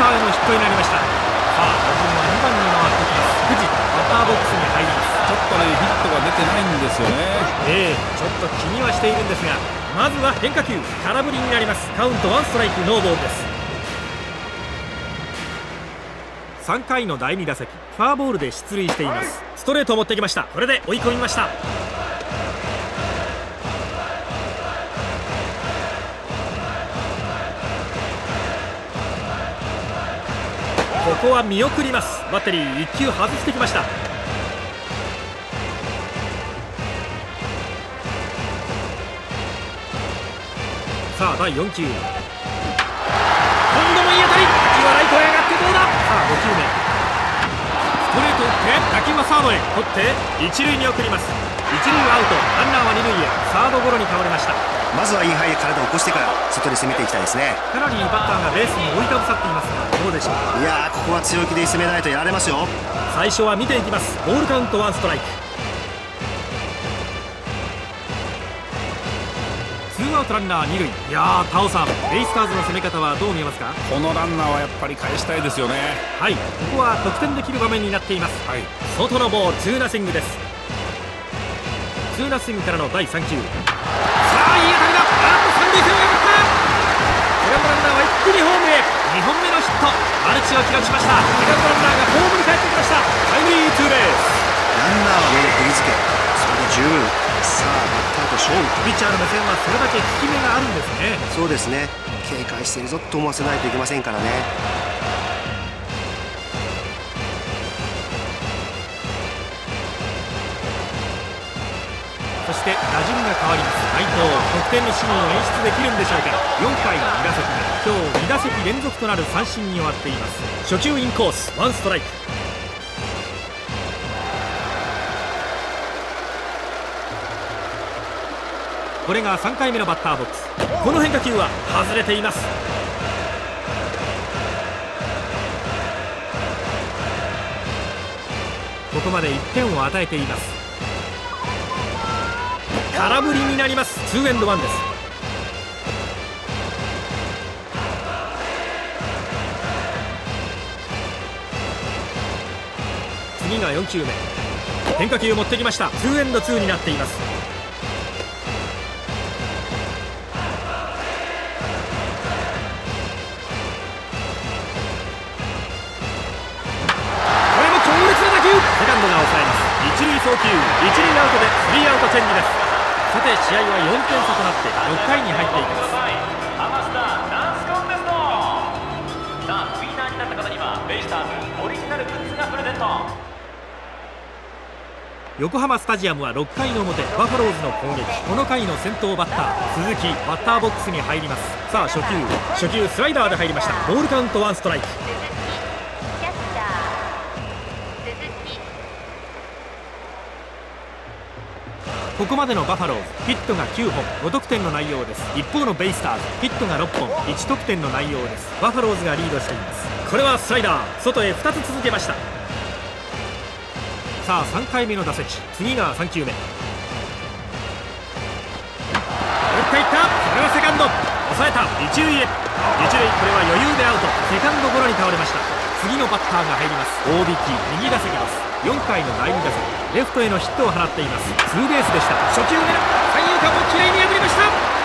A: ーへのヒットになりました。さあ打順はにばんに回ってきます。藤バッターボックスに入ります。
B: ちょっとねヒットが出てないんですよね。
A: ええちょっと気にはしているんですが、まずは変化球空振りになります。カウントワンストライクノーボールです。さんかいのだいに打席フォアボールで出塁しています。ストレートを持ってきました。これで追い込みました。ここは見送ります。バッテリーいっ球外してきました。さあだいよん球、今度もいい当たり、打球はライトへ上がってどうだ。さあご球目、ストレート打って打球はサードへ取って一塁に送ります。一塁アウト、ランナーは二塁へ。サードゴロに倒れました。
F: まずはインハイで体を起こしてから外に攻めていきたいですね。
A: かなりバッターがベースに追いかぶさっていますが、どうでしょう。
F: いやーここは強気で攻めないとやられますよ。
A: 最初は見ていきます。ボールカウントワンストライク。ツーアウトランナー二塁。いやータオさん、ベイスターズの攻め方はどう見えますか。
B: このランナーはやっぱり返したいですよね。
A: はい、ここは得点できる場面になっています。
B: はい、
A: 外のボールツーナッシングです。ツーナッシングからのだいさん球、さあいい当たりだ。あっと三塁線を破った。セカンドランナーは一気にホームへ。にほんめのヒット、マルチを記録しました。セカンドランナーがホームに帰ってきました。タイムリーツーベース。
F: ランナーは上で振り付け、それで十分。さあバッターと勝負。
A: ピッチャーの目線はそれだけ効き目があるんですね。
F: そうですね、警戒しているぞと思わせないといけませんからね。
A: そして打順が変わります。内藤、得点のシーンを演出できるんでしょうか。よんかいのに打席目、今日に打席連続となる三振に終わっています。初球インコースワンストライク。これがさんかいめのバッターボックス。この変化球は外れています。ここまでいってんを与えています。空振りになります。ツーエンドワンです。次がよん球目、変化球を持ってきました。ツーエンドツーになっています。これも強烈な打球、セカンドが抑えます。一塁送球、一塁アウトでスリーアウトチェンジです。さて試合はよんてん差となってろっかいに入っていきます。
G: ハマスターダンスコンテスト。さあウィナーになった方にはベイスターズオリジナルグッズがプレゼント。
A: 横浜スタジアムはろっかいの表、バファローズの攻撃。この回の先頭バッター鈴木、バッターボックスに入ります。さあ初球、初球スライダーで入りました。ボールカウントワンストライク。
D: キャッチャー鈴木。
A: ここまでのバファローズ、ヒットがきゅうほん、ご得点の内容です。一方のベイスターズ、ヒットがろっぽん、いち得点の内容です。バファローズがリードしています。これはスライダー、外へふたつ続けました。さあさんかいめの打席、次がさん球目、打っていった。これはセカンド、抑えた。一塁へ、一塁、これは余裕でアウト。セカンドゴロに倒れました。次のバッターが入ります。大引き右打席です。よんかいのだいに打席、レフトへのヒットを放っています。ツーベースでした。初球目、三遊間をきれいに破りました。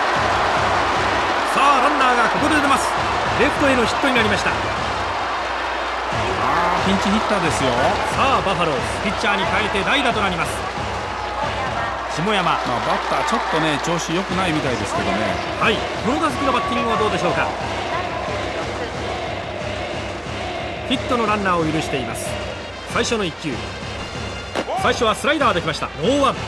A: さあランナーがここで出ます。レフトへのヒットになりました。
B: ピンチヒッターですよ。
A: さあバファローズ、ピッチャーに変えて代打となります。下山、
B: まあ、バッターちょっとね調子良くないみたいですけどね。
A: はい、この打席のバッティングはどうでしょうか。ヒットのランナーを許しています。最初のいっ球、最初はスライダーできました。ノーワン。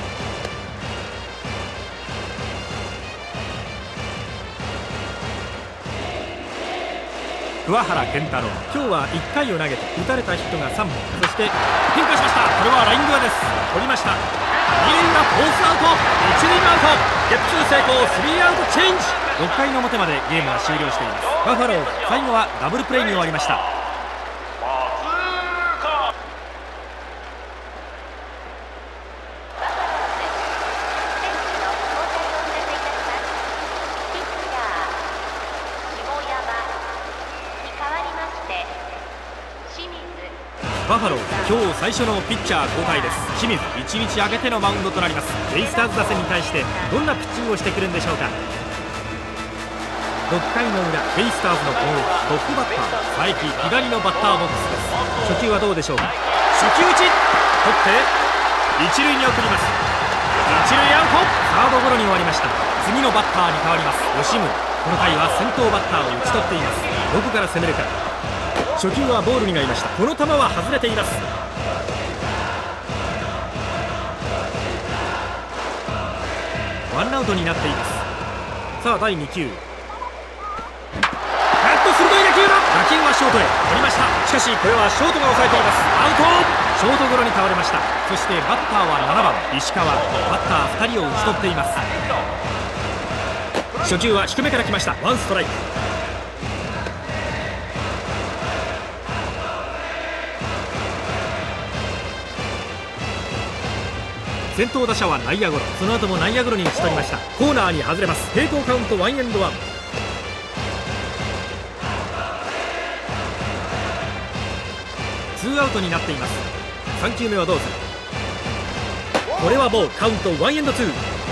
A: 桑原健太郎、今日はいっかいを投げて打たれたヒットがさんぼん、そして変化しました。これはライン際です。取りました。二塁がフォースアウト、一塁アウト、ゲッツー成功、スリーアウトチェンジ。ろっかいの表までゲームは終了しています。バファローズ、最後はダブルプレーに終わりました。
D: 下山に代わりまして
A: バファローズ、今日最初のピッチャー交代です。清水、いちにち空けてのマウンドとなります。ベイスターズ打線に対してどんなピッチングをしてくるんでしょうか。ろっかいの裏、ベイスターズの攻撃、トップバッター佐伯、左のバッターボックスです。初球はどうでしょうか。初球打ち取って一塁に送ります。一塁アウト、サードゴロに終わりました。次のバッターに変わります。吉村、この回は先頭バッターを打ち取っています。どこから攻めるか。初球はボールになりました。この球は外れています。ワンアウトになっています。さあだいにきゅう、鋭い打球だ。打球はショートへ取りました。しかしこれはショートが抑えています。アウト、ショートゴロに倒れました。そしてバッターはななばん石川、バッターふたりを打ち取っています。初球は低めから来ました。ワンストライク。先頭打者は内野ゴロ、その後も内野ゴロに打ち取りました。コーナーに外れます。並行カウントワンエンドワン。ツーアウトになっています。さん球目はどうする。これはボール、カウントワンエンドツー。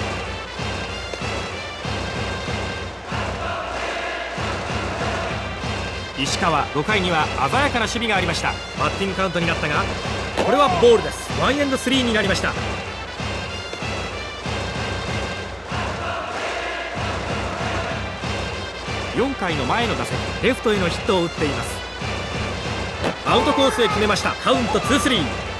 A: 石川、ごかいには鮮やかな守備がありました。バッティングカウントになったが、これはボールです。ワンエンドスリーになりました。よんかいの前の打席、レフトへのヒットを打っています。アウトコースへ決めました。カウントツースリー。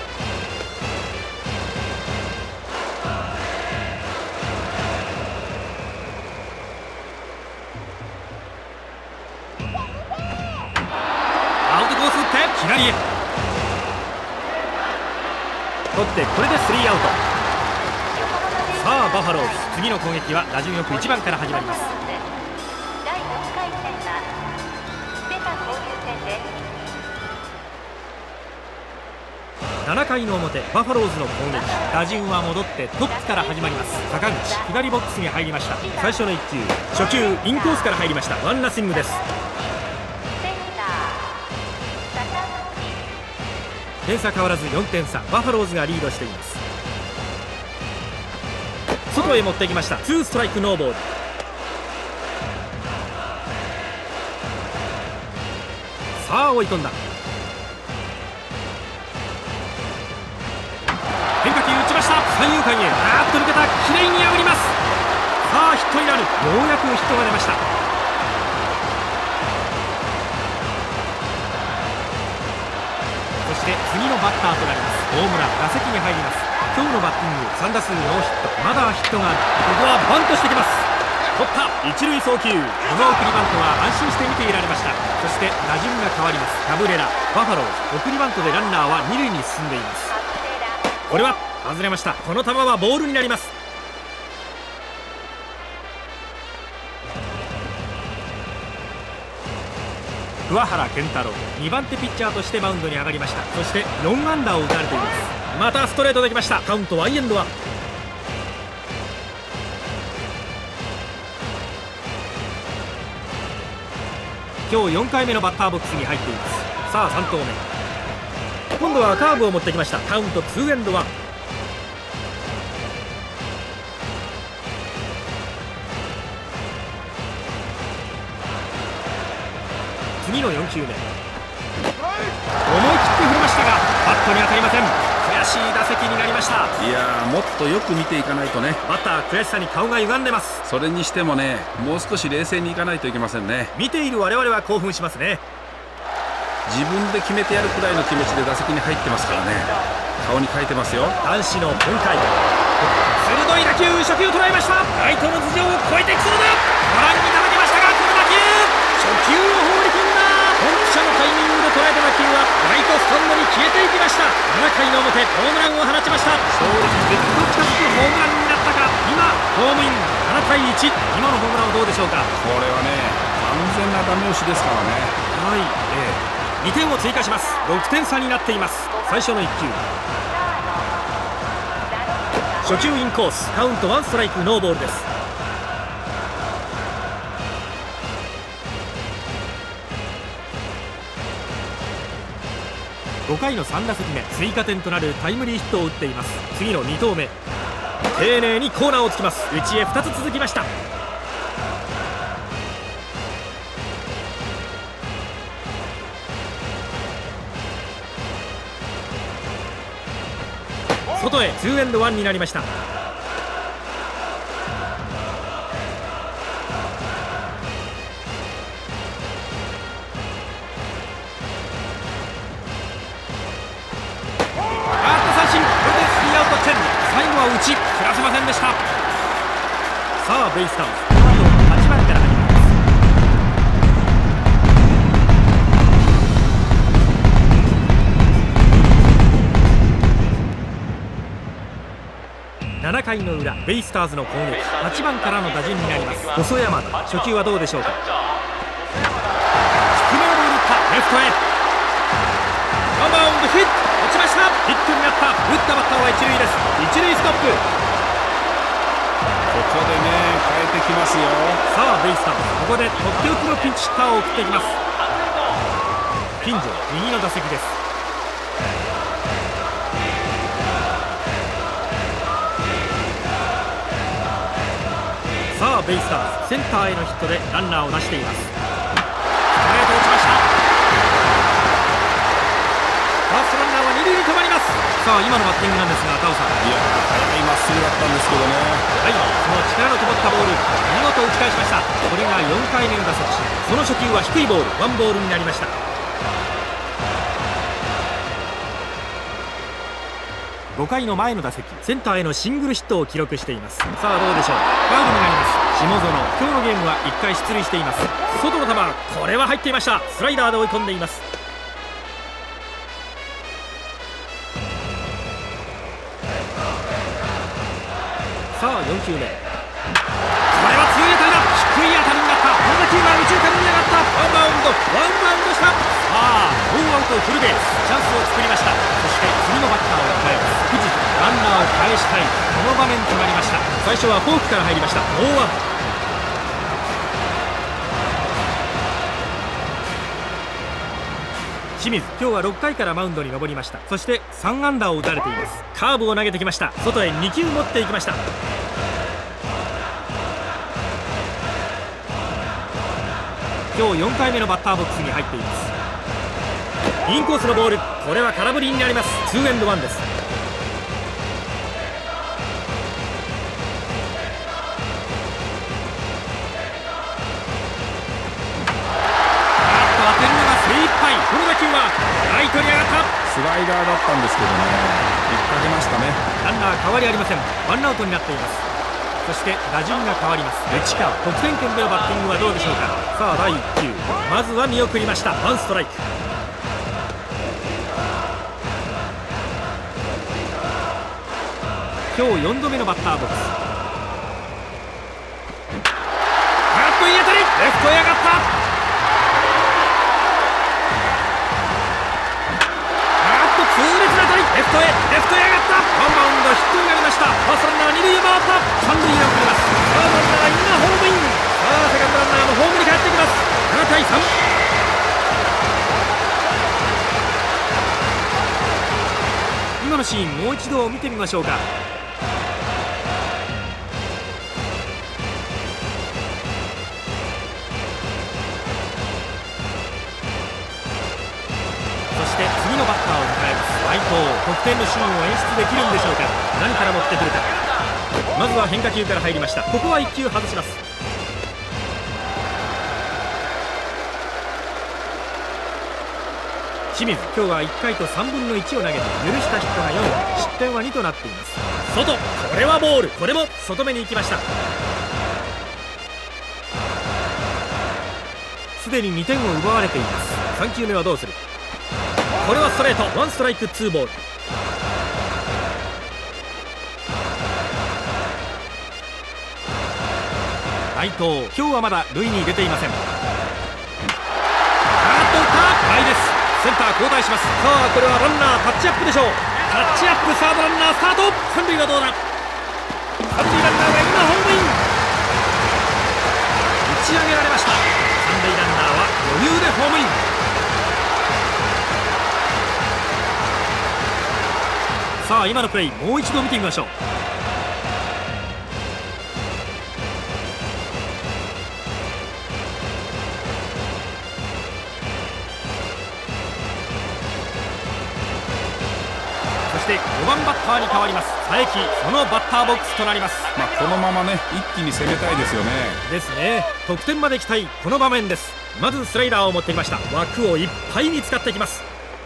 A: アウトコース打って左へ取って、これでスリーアウト。さあバファローズ、次の攻撃は打順よくいちばんから始まります。
D: だいよんかいせんはベタ交流戦です。
A: ななかいの表、バファローズの攻撃、打順は戻ってトップから始まります。坂口、左ボックスに入りました。最初のいっきゅう、初球インコースから入りました。ワンナッシングです。点差変わらずよんてんさ、バファローズがリードしています。外へ持ってきました。ツーストライクノーボール。さあ追い込んだ。変化球打ちました。三遊間へあーっと抜けた。きれいに破ります。さあヒットになる。ようやくヒットが出ました。そして次のバッターとなります大村、打席に入ります。今日のバッティングさん打数ノーヒット。まだヒットがある。ここはバントしてきます。取った。一塁送球。この送りバントは安心して見ていられました。そして打順が変わります。カブレラ、バファローズ、送りバントでランナーはに塁に進んでいます。これは外れました。この球はボールになります。桑原健太郎、にばん手ピッチャーとしてマウンドに上がりました。そしてよんアンダーを打たれています。またストレートできました。カウントワンエンドワン。今日よんかいめのバッターボックスに入っています。さあさん投目、今度はカーブを持ってきました。カウントツーエンドワン。次のよん球目、思い切って振りましたがバットに当たりません。悔しい打席になりました。
B: いやー、もっとよく見ていかないとね。
A: バッター悔しさに顔が歪んでます。
B: それにしてもね、もう少し冷静にいかないといけませんね。
A: 見ている我々は興奮しますね。
B: 自分で決めてやるくらいの気持ちで打席に入ってますからね。顔に書いてますよ。
A: 男子の本回、鋭い打球、初球を捉えました。ライトの頭上を越えていくそうだ。ご覧いただきましたが、この打球初球を放り込んだ。ドンピシャのタイミングで捉えた打球はライトスタンドに消えていきました。ななかいの表、ホームランを放ちました。勝利にぐっと近づくホームランになったか。今ホームイン。ななたいいち。今のホームランはどうでしょうか。
B: これはね、完全なダメ押しですからね。
A: はい、ええ、にてんを追加します。ろくてん差になっています。最初のいっ球、初球インコース、カウントワンストライクノーボールです。 ごかいのさん打席目、追加点となるタイムリーヒットを打っています。次のに投目、丁寧にコーナーをつきます。内へふたつ続きました。外へツーエンドワンになりました。打ち振らせませんでした。さあベイスターズ、この後はちばんから始まります。ななかいの裏、ベイスターズの攻撃、はちばんからの打順になります。細山田、初球はどうでしょうか。低めのボール打った、レフトへワンバウンドヒット、落ちました。ヒットになった。打ったバッターは一塁です。一塁ストップ。
B: ここでね、変えてきますよ。
A: さあベイスターズ、ここでとっておきのピンチヒッターを送っていきます。金城、右の打席です。さあベイスターズ、センターへのヒットでランナーを出しています。ストレート落ちました。ファーストランナーは二塁に止まります。さあ今のバッティングなんですが、赤尾さん。
B: いや、速いまっすぐだったんですけどね。
A: はい、その力のこもったボール、見事打ち返しました。これがよんかいめの打席。その初球は低いボール、ワンボールになりました。ごかいの前の打席、センターへのシングルヒットを記録しています。さあどうでしょう。ファウルになります。下園、今日のゲームはいっかい出塁しています。外の球、これは入っていました。スライダーで追い込んでいます。さあよんきゅうめ、これは強い当たりだ。低い当たりになった。この打球は右中間に上がった。ワンバウンド、ワンバウンドした。さあノーアウトフルベース、チャンスを作りました。そして次のバッターを迎えます。藤田、ランナーを返したい、この場面となりました。最初はフォークから入りました。ノーアウト。清水、今日はろっかいからマウンドに上りました。そしてさん安打を打たれています。カーブを投げてきました。外へに球持っていきました。今日よんかいめのバッターボックスに入っています。インコースのボール、これは空振りになります。ツーエンドワンです。この打球はライトに上がった。
B: スライダーだったんですけどね、引っ掛けましたね。
A: ランナー変わりありません。ワンアウトになっています。そして打順が変わります。内川、得点圏でのバッティングはどうでしょうか。さあだいいっ球、まずは見送りました。ワンストライク。今日よんどめのバッターボックス。かっこいい当たり、レフトへ上がった。痛烈な当たり、レフトへ、レフトへ上がった。ワンバウンドヒットになりました。ファーストランナー二塁へ回った。三塁へ送ります。サードランナー今ホームイン。さあセカンドランナーもホームに帰ってきます。ななたいさん。今のシーンもう一度見てみましょうか。そして次のバッターを迎えます。内藤、得点のシーンを演出できるんでしょうか。何から持ってくるか。まずは変化球から入りました。ここはいっ球外します。清水、今日はいっかいとさんぶんのいちを投げて許したヒットがよん、失点はにとなっています。外、これはボール、これも外目に行きました。すでににてんを奪われています。さん球目はどうする。これはストレート、ワンストライクツーボール。内藤、今日はまだ塁に出ていません。あーっと打った、ないです。センター交代します。さあこれはランナータッチアップでしょう。タッチアップ、サードランナースタート。三塁はどうだ。三塁ランナーが今ホームイン。打ち上げられました。三塁ランナーは余裕でホームイン。 さあ今のプレイもう一度見てみましょう。そしてごばんバッターに変わります佐伯、そのバッターボックスとなります。
B: まあ、このままね一気に攻めたいですよね。
A: ですね。得点まで期待、この場面です。まずスライダーを持ってきました。枠をいっぱいに使ってきます。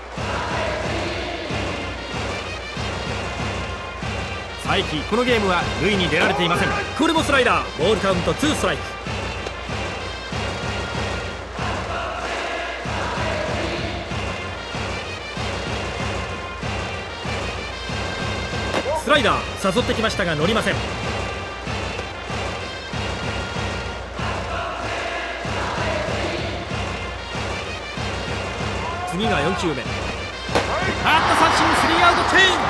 A: 佐伯、このゲームは塁に出られていません。これもスライダー、ボールカウントツーストライク。スライダー誘ってきましたが乗りません。次がよん球目。あっと三振、スリーアウトチェンジ。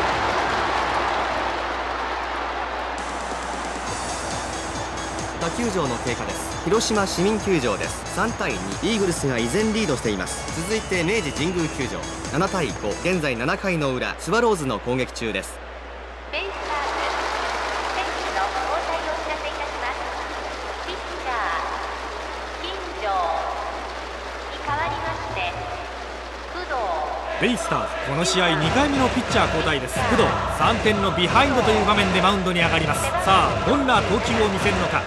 C: 他球場の経過です。広島市民球場です。さんたいに、イーグルスが依然リードしています。続いて明治神宮球場ななたいご、現在ななかいの裏、スワローズの攻撃中です。
D: ベイスターズ選手の交代をお知らせいたします。ピッチャー金城に代わりまして工藤。
A: ベイスターズ、この試合にかいめのピッチャー交代です。工藤、さんてんのビハインドという場面でマウンドに上がります。さあどんな投球を見せるのか。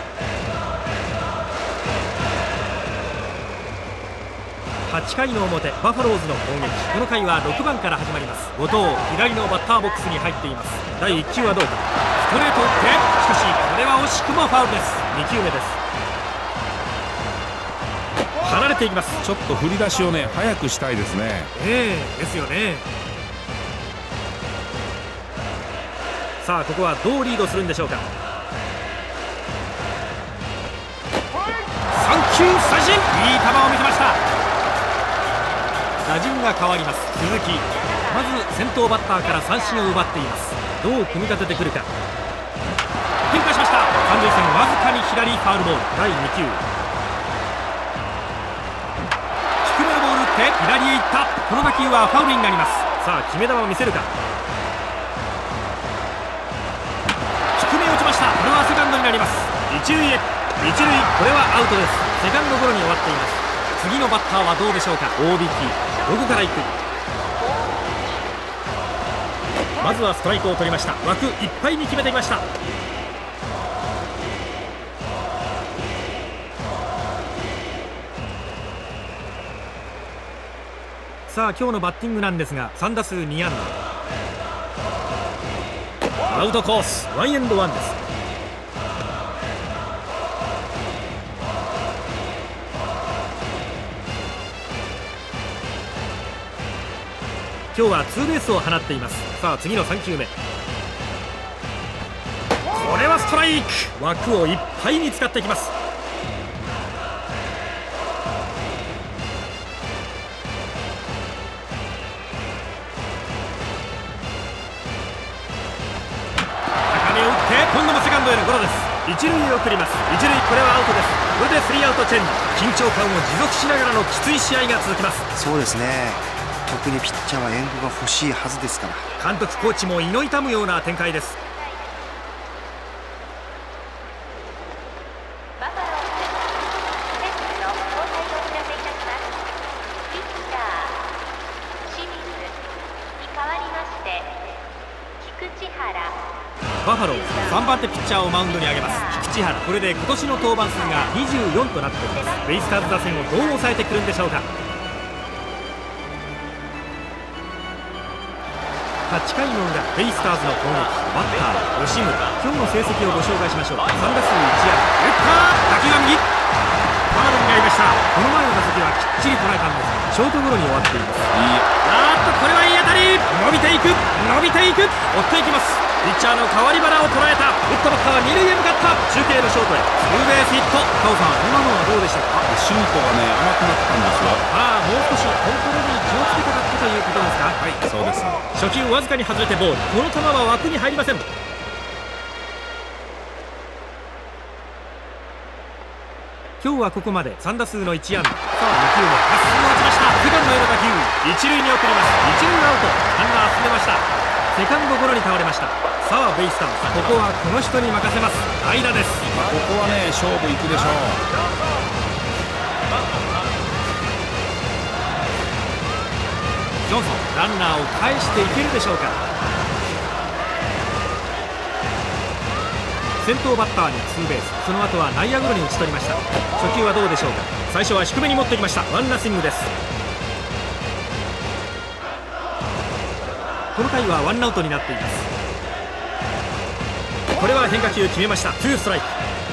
A: はちかいの表、バファローズの攻撃、この回はろくばんから始まります。後藤、左のバッターボックスに入っています。だいいっ球はどうか。ストレートを打って、しかしこれは惜しくもファウルです。に球目です。離れていきます。
B: ちょっと振り出しをね早くしたいですね。
A: ええですよね。さあここはどうリードするんでしょうか。さん球三振、いい球を見せました。打順が変わります。鈴木、まず先頭バッターから三振を奪っています。どう組み立ててくるか。変化しました。三塁線わずかに左、ファウルボール。だいに球、低めのボール打って左へ行った。この打球はファウルになります。さあ決め球を見せるか。低め落ちました。これはセカンドになります。一塁へ、一塁、これはアウトです。セカンドゴロに終わっています。次のバッターはどうでしょうか。大引き、どこから行く。まずはストライクを取りました。枠いっぱいに決めてきました。さあ今日のバッティングなんですが、さん打数に安打。アウトコース、ワンエンドワンです。今日はツーベースを放っています。さあ次のさん球目、これはストライク。枠をいっぱいに使ってきます。高めを打って今度もセカンドへのゴロです。一塁へ送ります。一塁、これはアウトです。これでスリーアウトチェンジ。緊張感を持続しながらのきつい試合が続きます。
F: そうですね。特にピッチャーは援護が欲しいはずですから。
A: 監督コーチも胃の痛むような展開です。
D: バファローズ選手の交代をお知らせいたします。ピッチャー清水に代わりまして菊池原。
A: バファローズさんばん手ピッチャーをマウンドに上げます。菊池原、これで今年の登板数がにじゅうよんとなっています。ベイスターズ打線をどう抑えてくるんでしょうか。はちかいの裏、ベイスターズの攻撃、バッター吉村。今日の成績をご紹介しましょう。さん打数いち安打、打った打球が右、ファウルになりました。この前の打席はきっちり捉えたんですがショートゴロに終わっています。あーっとこれはいい当たり、伸びていく伸びていく、追っていきます。ピッチャーの代わり腹を捉えた。打ったバッターは二塁へ向かった。中継のショートへツーベースヒット。カオさん、今のはどうでしたか。
B: シュートがね甘くなったんですよ。
A: ああ、もう少しコントロールに気をつけたかったということですか。
B: はい、そうです。
A: 初球わずかに外れてボール。この球は枠に入りません。今日はここまでさん打数のいち安打。さあに球目、まっすぐ打ちました。セカンドへの打球、一塁に送ります。一塁アウト、ランナー進めました。 セカンドゴロに倒れました。さあベイスターズ、ここはこの人に任せます。代打です。
B: まあ、ここはね勝負いくでしょう。
A: ジョンソン、ランナーを返していけるでしょうか。先頭バッターにツーベース、その後は内野ゴロに打ち取りました。初球はどうでしょうか。最初は低めに持ってきました。ワンナッシングです。この回はワンアウトになっています。これは変化球決めました。ツーストライク。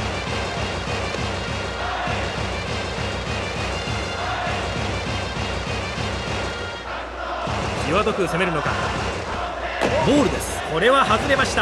A: 際どく攻めるのか。ボールです。これは外れました。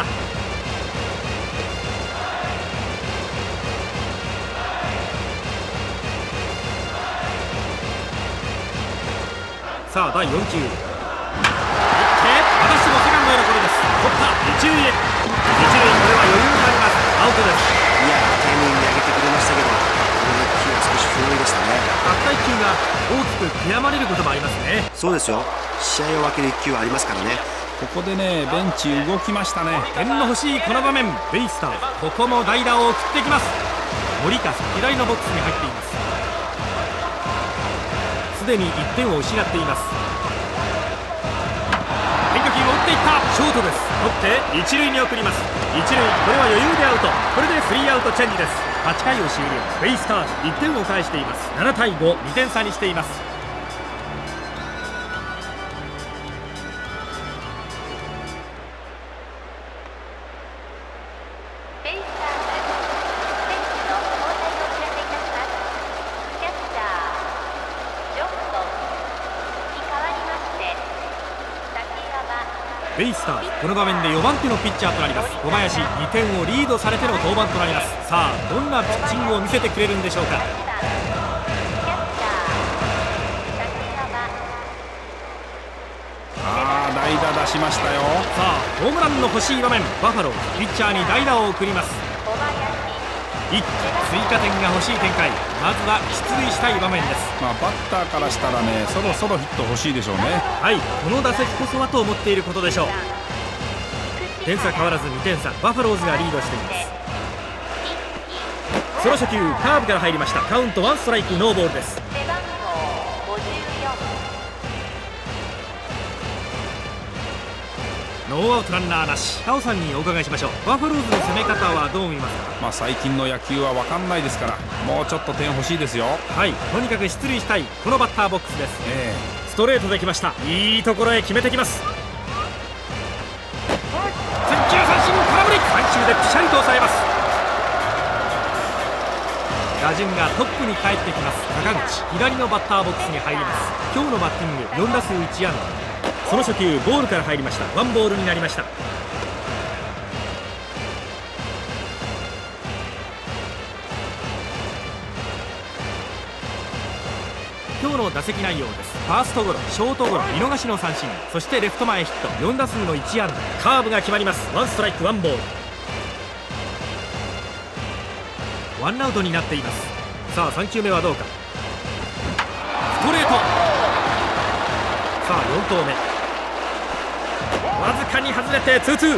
A: さあだいよん球、打ってまたしてもセカンドへのゴロです。取った。一塁へ。一塁、これは余裕があります。アウトです。
F: いやー、丁寧に上げてくれましたけど、この一球は少し不用意でしたね。
A: たったいっ球が大きく悔やまれることもありますね。
F: そうですよ、試合を分けるいっ球はありますからね。
B: ここでねベンチ動きましたね。
A: 点の欲しいこの場面、ベイスターズここも代打を送ってきます。森川左のボックスに入っています。すでにいってんを失っています。変化球を打っていった。ショートです。取って一塁に送ります。一塁、これは余裕でアウト。これでスリーアウトチェンジです。はちかいを終了。ベイスターズいってんを返しています。ななたいご、にてん差にしています。
D: ベイスターズ、選手の交代をお知らせいたします。キャッチャージョンソンに代わりまして竹山。
A: ベイスターズこの場面でよばん手のピッチャーとなります。小林、にてんをリードされての登板となります。さあどんなピッチングを見せてくれるんでしょうか。
D: キャッチャー竹山。
B: ああ代打出しましたよ。
A: さあホームランの欲しい場面、バファローズピッチャーに代打を送ります。
D: 小林。
A: 一気追加点が欲しい展開。まずは出塁したい場面です。
B: まあ、バッターからしたらねそろそろヒット欲しいでしょうね。
A: はい、この打席こそはと思っていることでしょう。点差変わらずにてん差、バファローズがリードしています。その初球カーブから入りました。カウントワンストライクノーボールです。
D: 背番号ごじゅうよん。
A: ノーアウトランナーなし。タオさんにお伺いしましょう。バファローズの攻め方はどう見ますか。
B: まあ、最近の野球は分かんないですからもうちょっと点欲しいですよ。
A: はい、とにかく出塁したいこのバッターボックスです。
B: え
A: ストレートできました。いいところへ決めてきます。全球三振、空振り。三球でピシャリと抑えます。打順がトップに帰ってきます。坂口左のバッターボックスに入ります。今日のバッティングよん打数いち安打。その初球ボールから入りました。ワンボールになりました。今日の打席内容です。ファーストゴロ、ショートゴロ、見逃しの三振、そしてレフト前ヒット、よん打数のいち安打。カーブが決まります。ワンストライクワンボール。ワンアウトになっています。さあさん球目はどうか。ストレート。さあよん投目、わずかに外れてツーツー。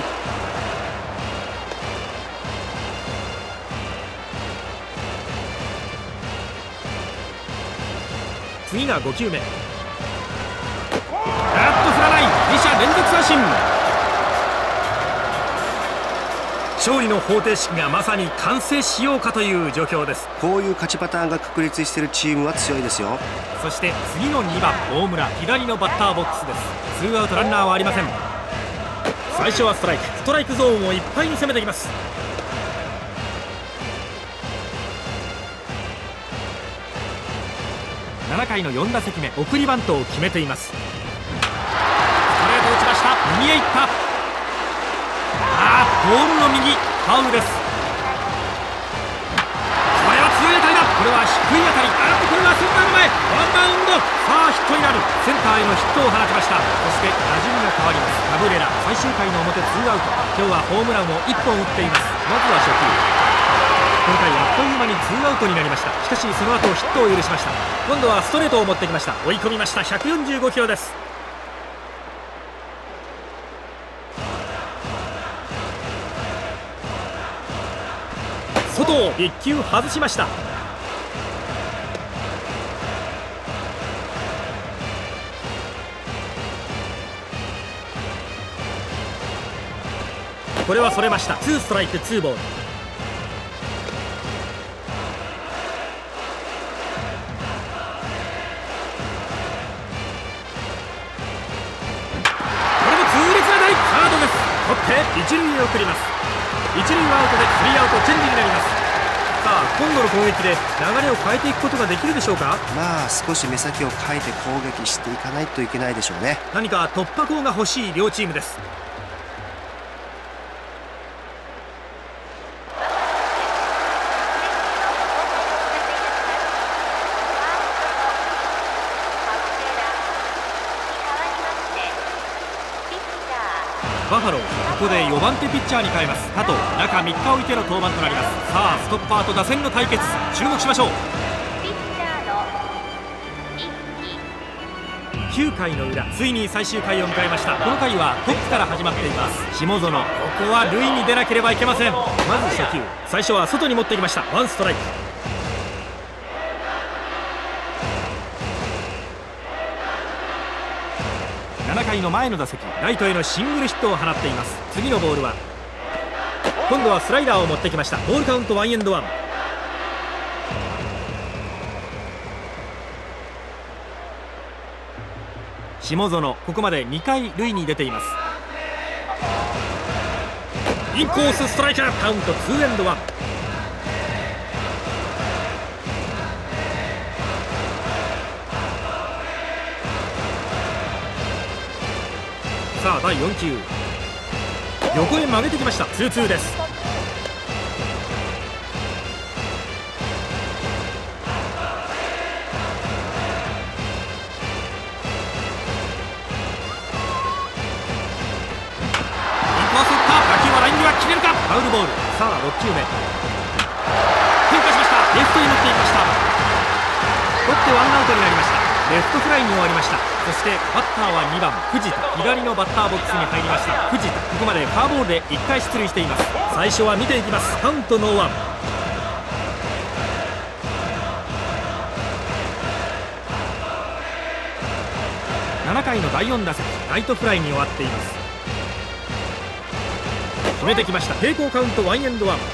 A: 次がご球目。あっと振らない。に者連続三振。勝利の方程式がまさに完成しようかという状況です。
F: こういう勝ちパターンが確立しているチームは強いですよ。
A: そして次のにばん大村左のバッターボックスです。ツーアウトランナーはありません。最初はストライク、ストライクゾーンをいっぱいに攻めてきます。ななかいのよん打席目、送りバントを決めています。ストレート打ちました。右へ行った。あー、ボールの右、ファウルです。これは強い当たりだ。これは低い当たり。あーっとこれはセンターの前、ワンバウンド。さあヒットになる。センターへのヒットを放ちました。そして打順が変わります。カブレラ最終回の表ツーアウト。今日はホームランをいっぽん打っています。まずは初球。今回あっという間にツーアウトになりました。しかしその後ヒットを許しました。今度はストレートを持ってきました。追い込みました。ひゃくよんじゅうごキロです。 藤、いっ球外しました。これはそれました。ツーストライクツーボール。これも痛烈な大カードです。取って一塁へ送ります。一塁はアウトでスリーアウトチェンジになります。さあ今度の攻撃で流れを変えていくことができるでしょうか。
F: まあ少し目先を変えて攻撃していかないといけないでしょうね。
A: 何か突破口が欲しい両チームです。バファローここでよばん手ピッチャーに変えます。加藤、中みっか置いての登板となります。さあストッパーと打線の対決、注目しましょう。きゅうかいの裏、ついに最終回を迎えました。この回はトップから始まっています。下園、ここは塁に出なければいけません。まず初球、最初は外に持ってきました。ワンストライク。ななかいの前の打席、ライトへのシングルヒットを放っています。次のボールは今度はスライダーを持ってきました。ボールカウントワンエンドワン。下園、ここまでにかい塁に出ています。インコースストライク、カウントツーエンドワン。さあだいよん球、横へ曲げてきました。ツーツーです。切れるか、ファウルボール。さあろっ球目、変化しました。レフトに持っていきました。取ってワンアウトになりました。レフトフライに終わりました。そしてバッターはにばん藤田、左のバッターボックスに入りました。藤田、ここまでフォアボールでいっかい出塁しています。最初は見ていきます。カウントノーワン。ななかいのだいよん打席、ライトフライに終わっています。決めてきました。平行カウントワンエンドワン。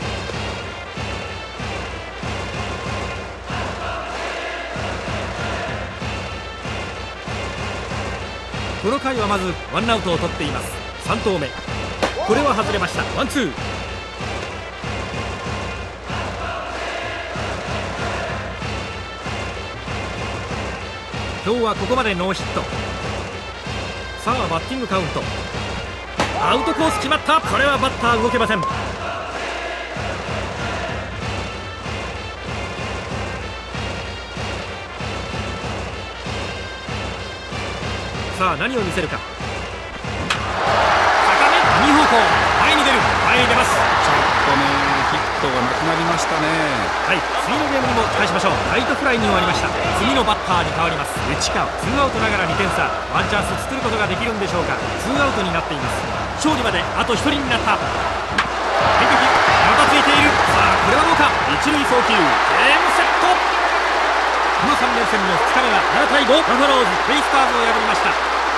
A: この回はまずワンアウトを取っています。さん投目、これは外れました。ワンツー。今日はここまでノーヒット。さあバッティングカウント、アウトコース決まった。これはバッター動けません。さあ何を見せるか。高め右方向、前に出る、前に出ます。
B: ちょっとねヒットがなくなりましたね。
A: はい、次のゲームにも期待しましょう。ライトフライに終わりました。次のバッターに変わります。内川、ツーアウトながらにてん差、ワンチャンス作ることができるんでしょうか。ツーアウトになっています。勝利まであとひとりになった。変化球またついている。さあこれはどうか。一塁送球、ゲームセット。このさん連戦のふつかめはななたいご、バファローズベイスターズを破りました。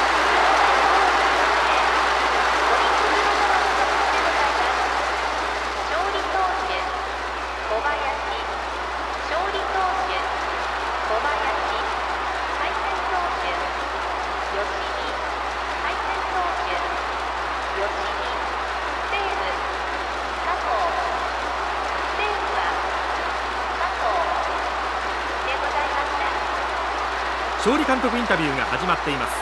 A: 勝利監督インタビューが始まっています。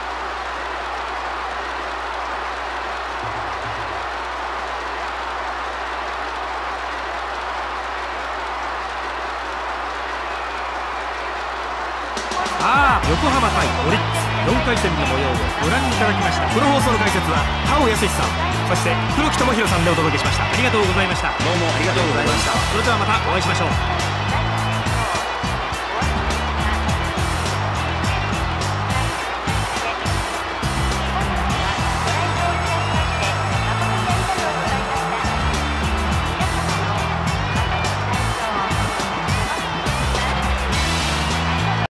A: さあ横浜対オリックスよんかい戦の模様をご覧いただきました。この放送の解説は田尾康さん、そして黒木智弘さんでお届けしました。ありがとうございました。
F: どうもありがとうございました。
A: それではまたお会いしましょう。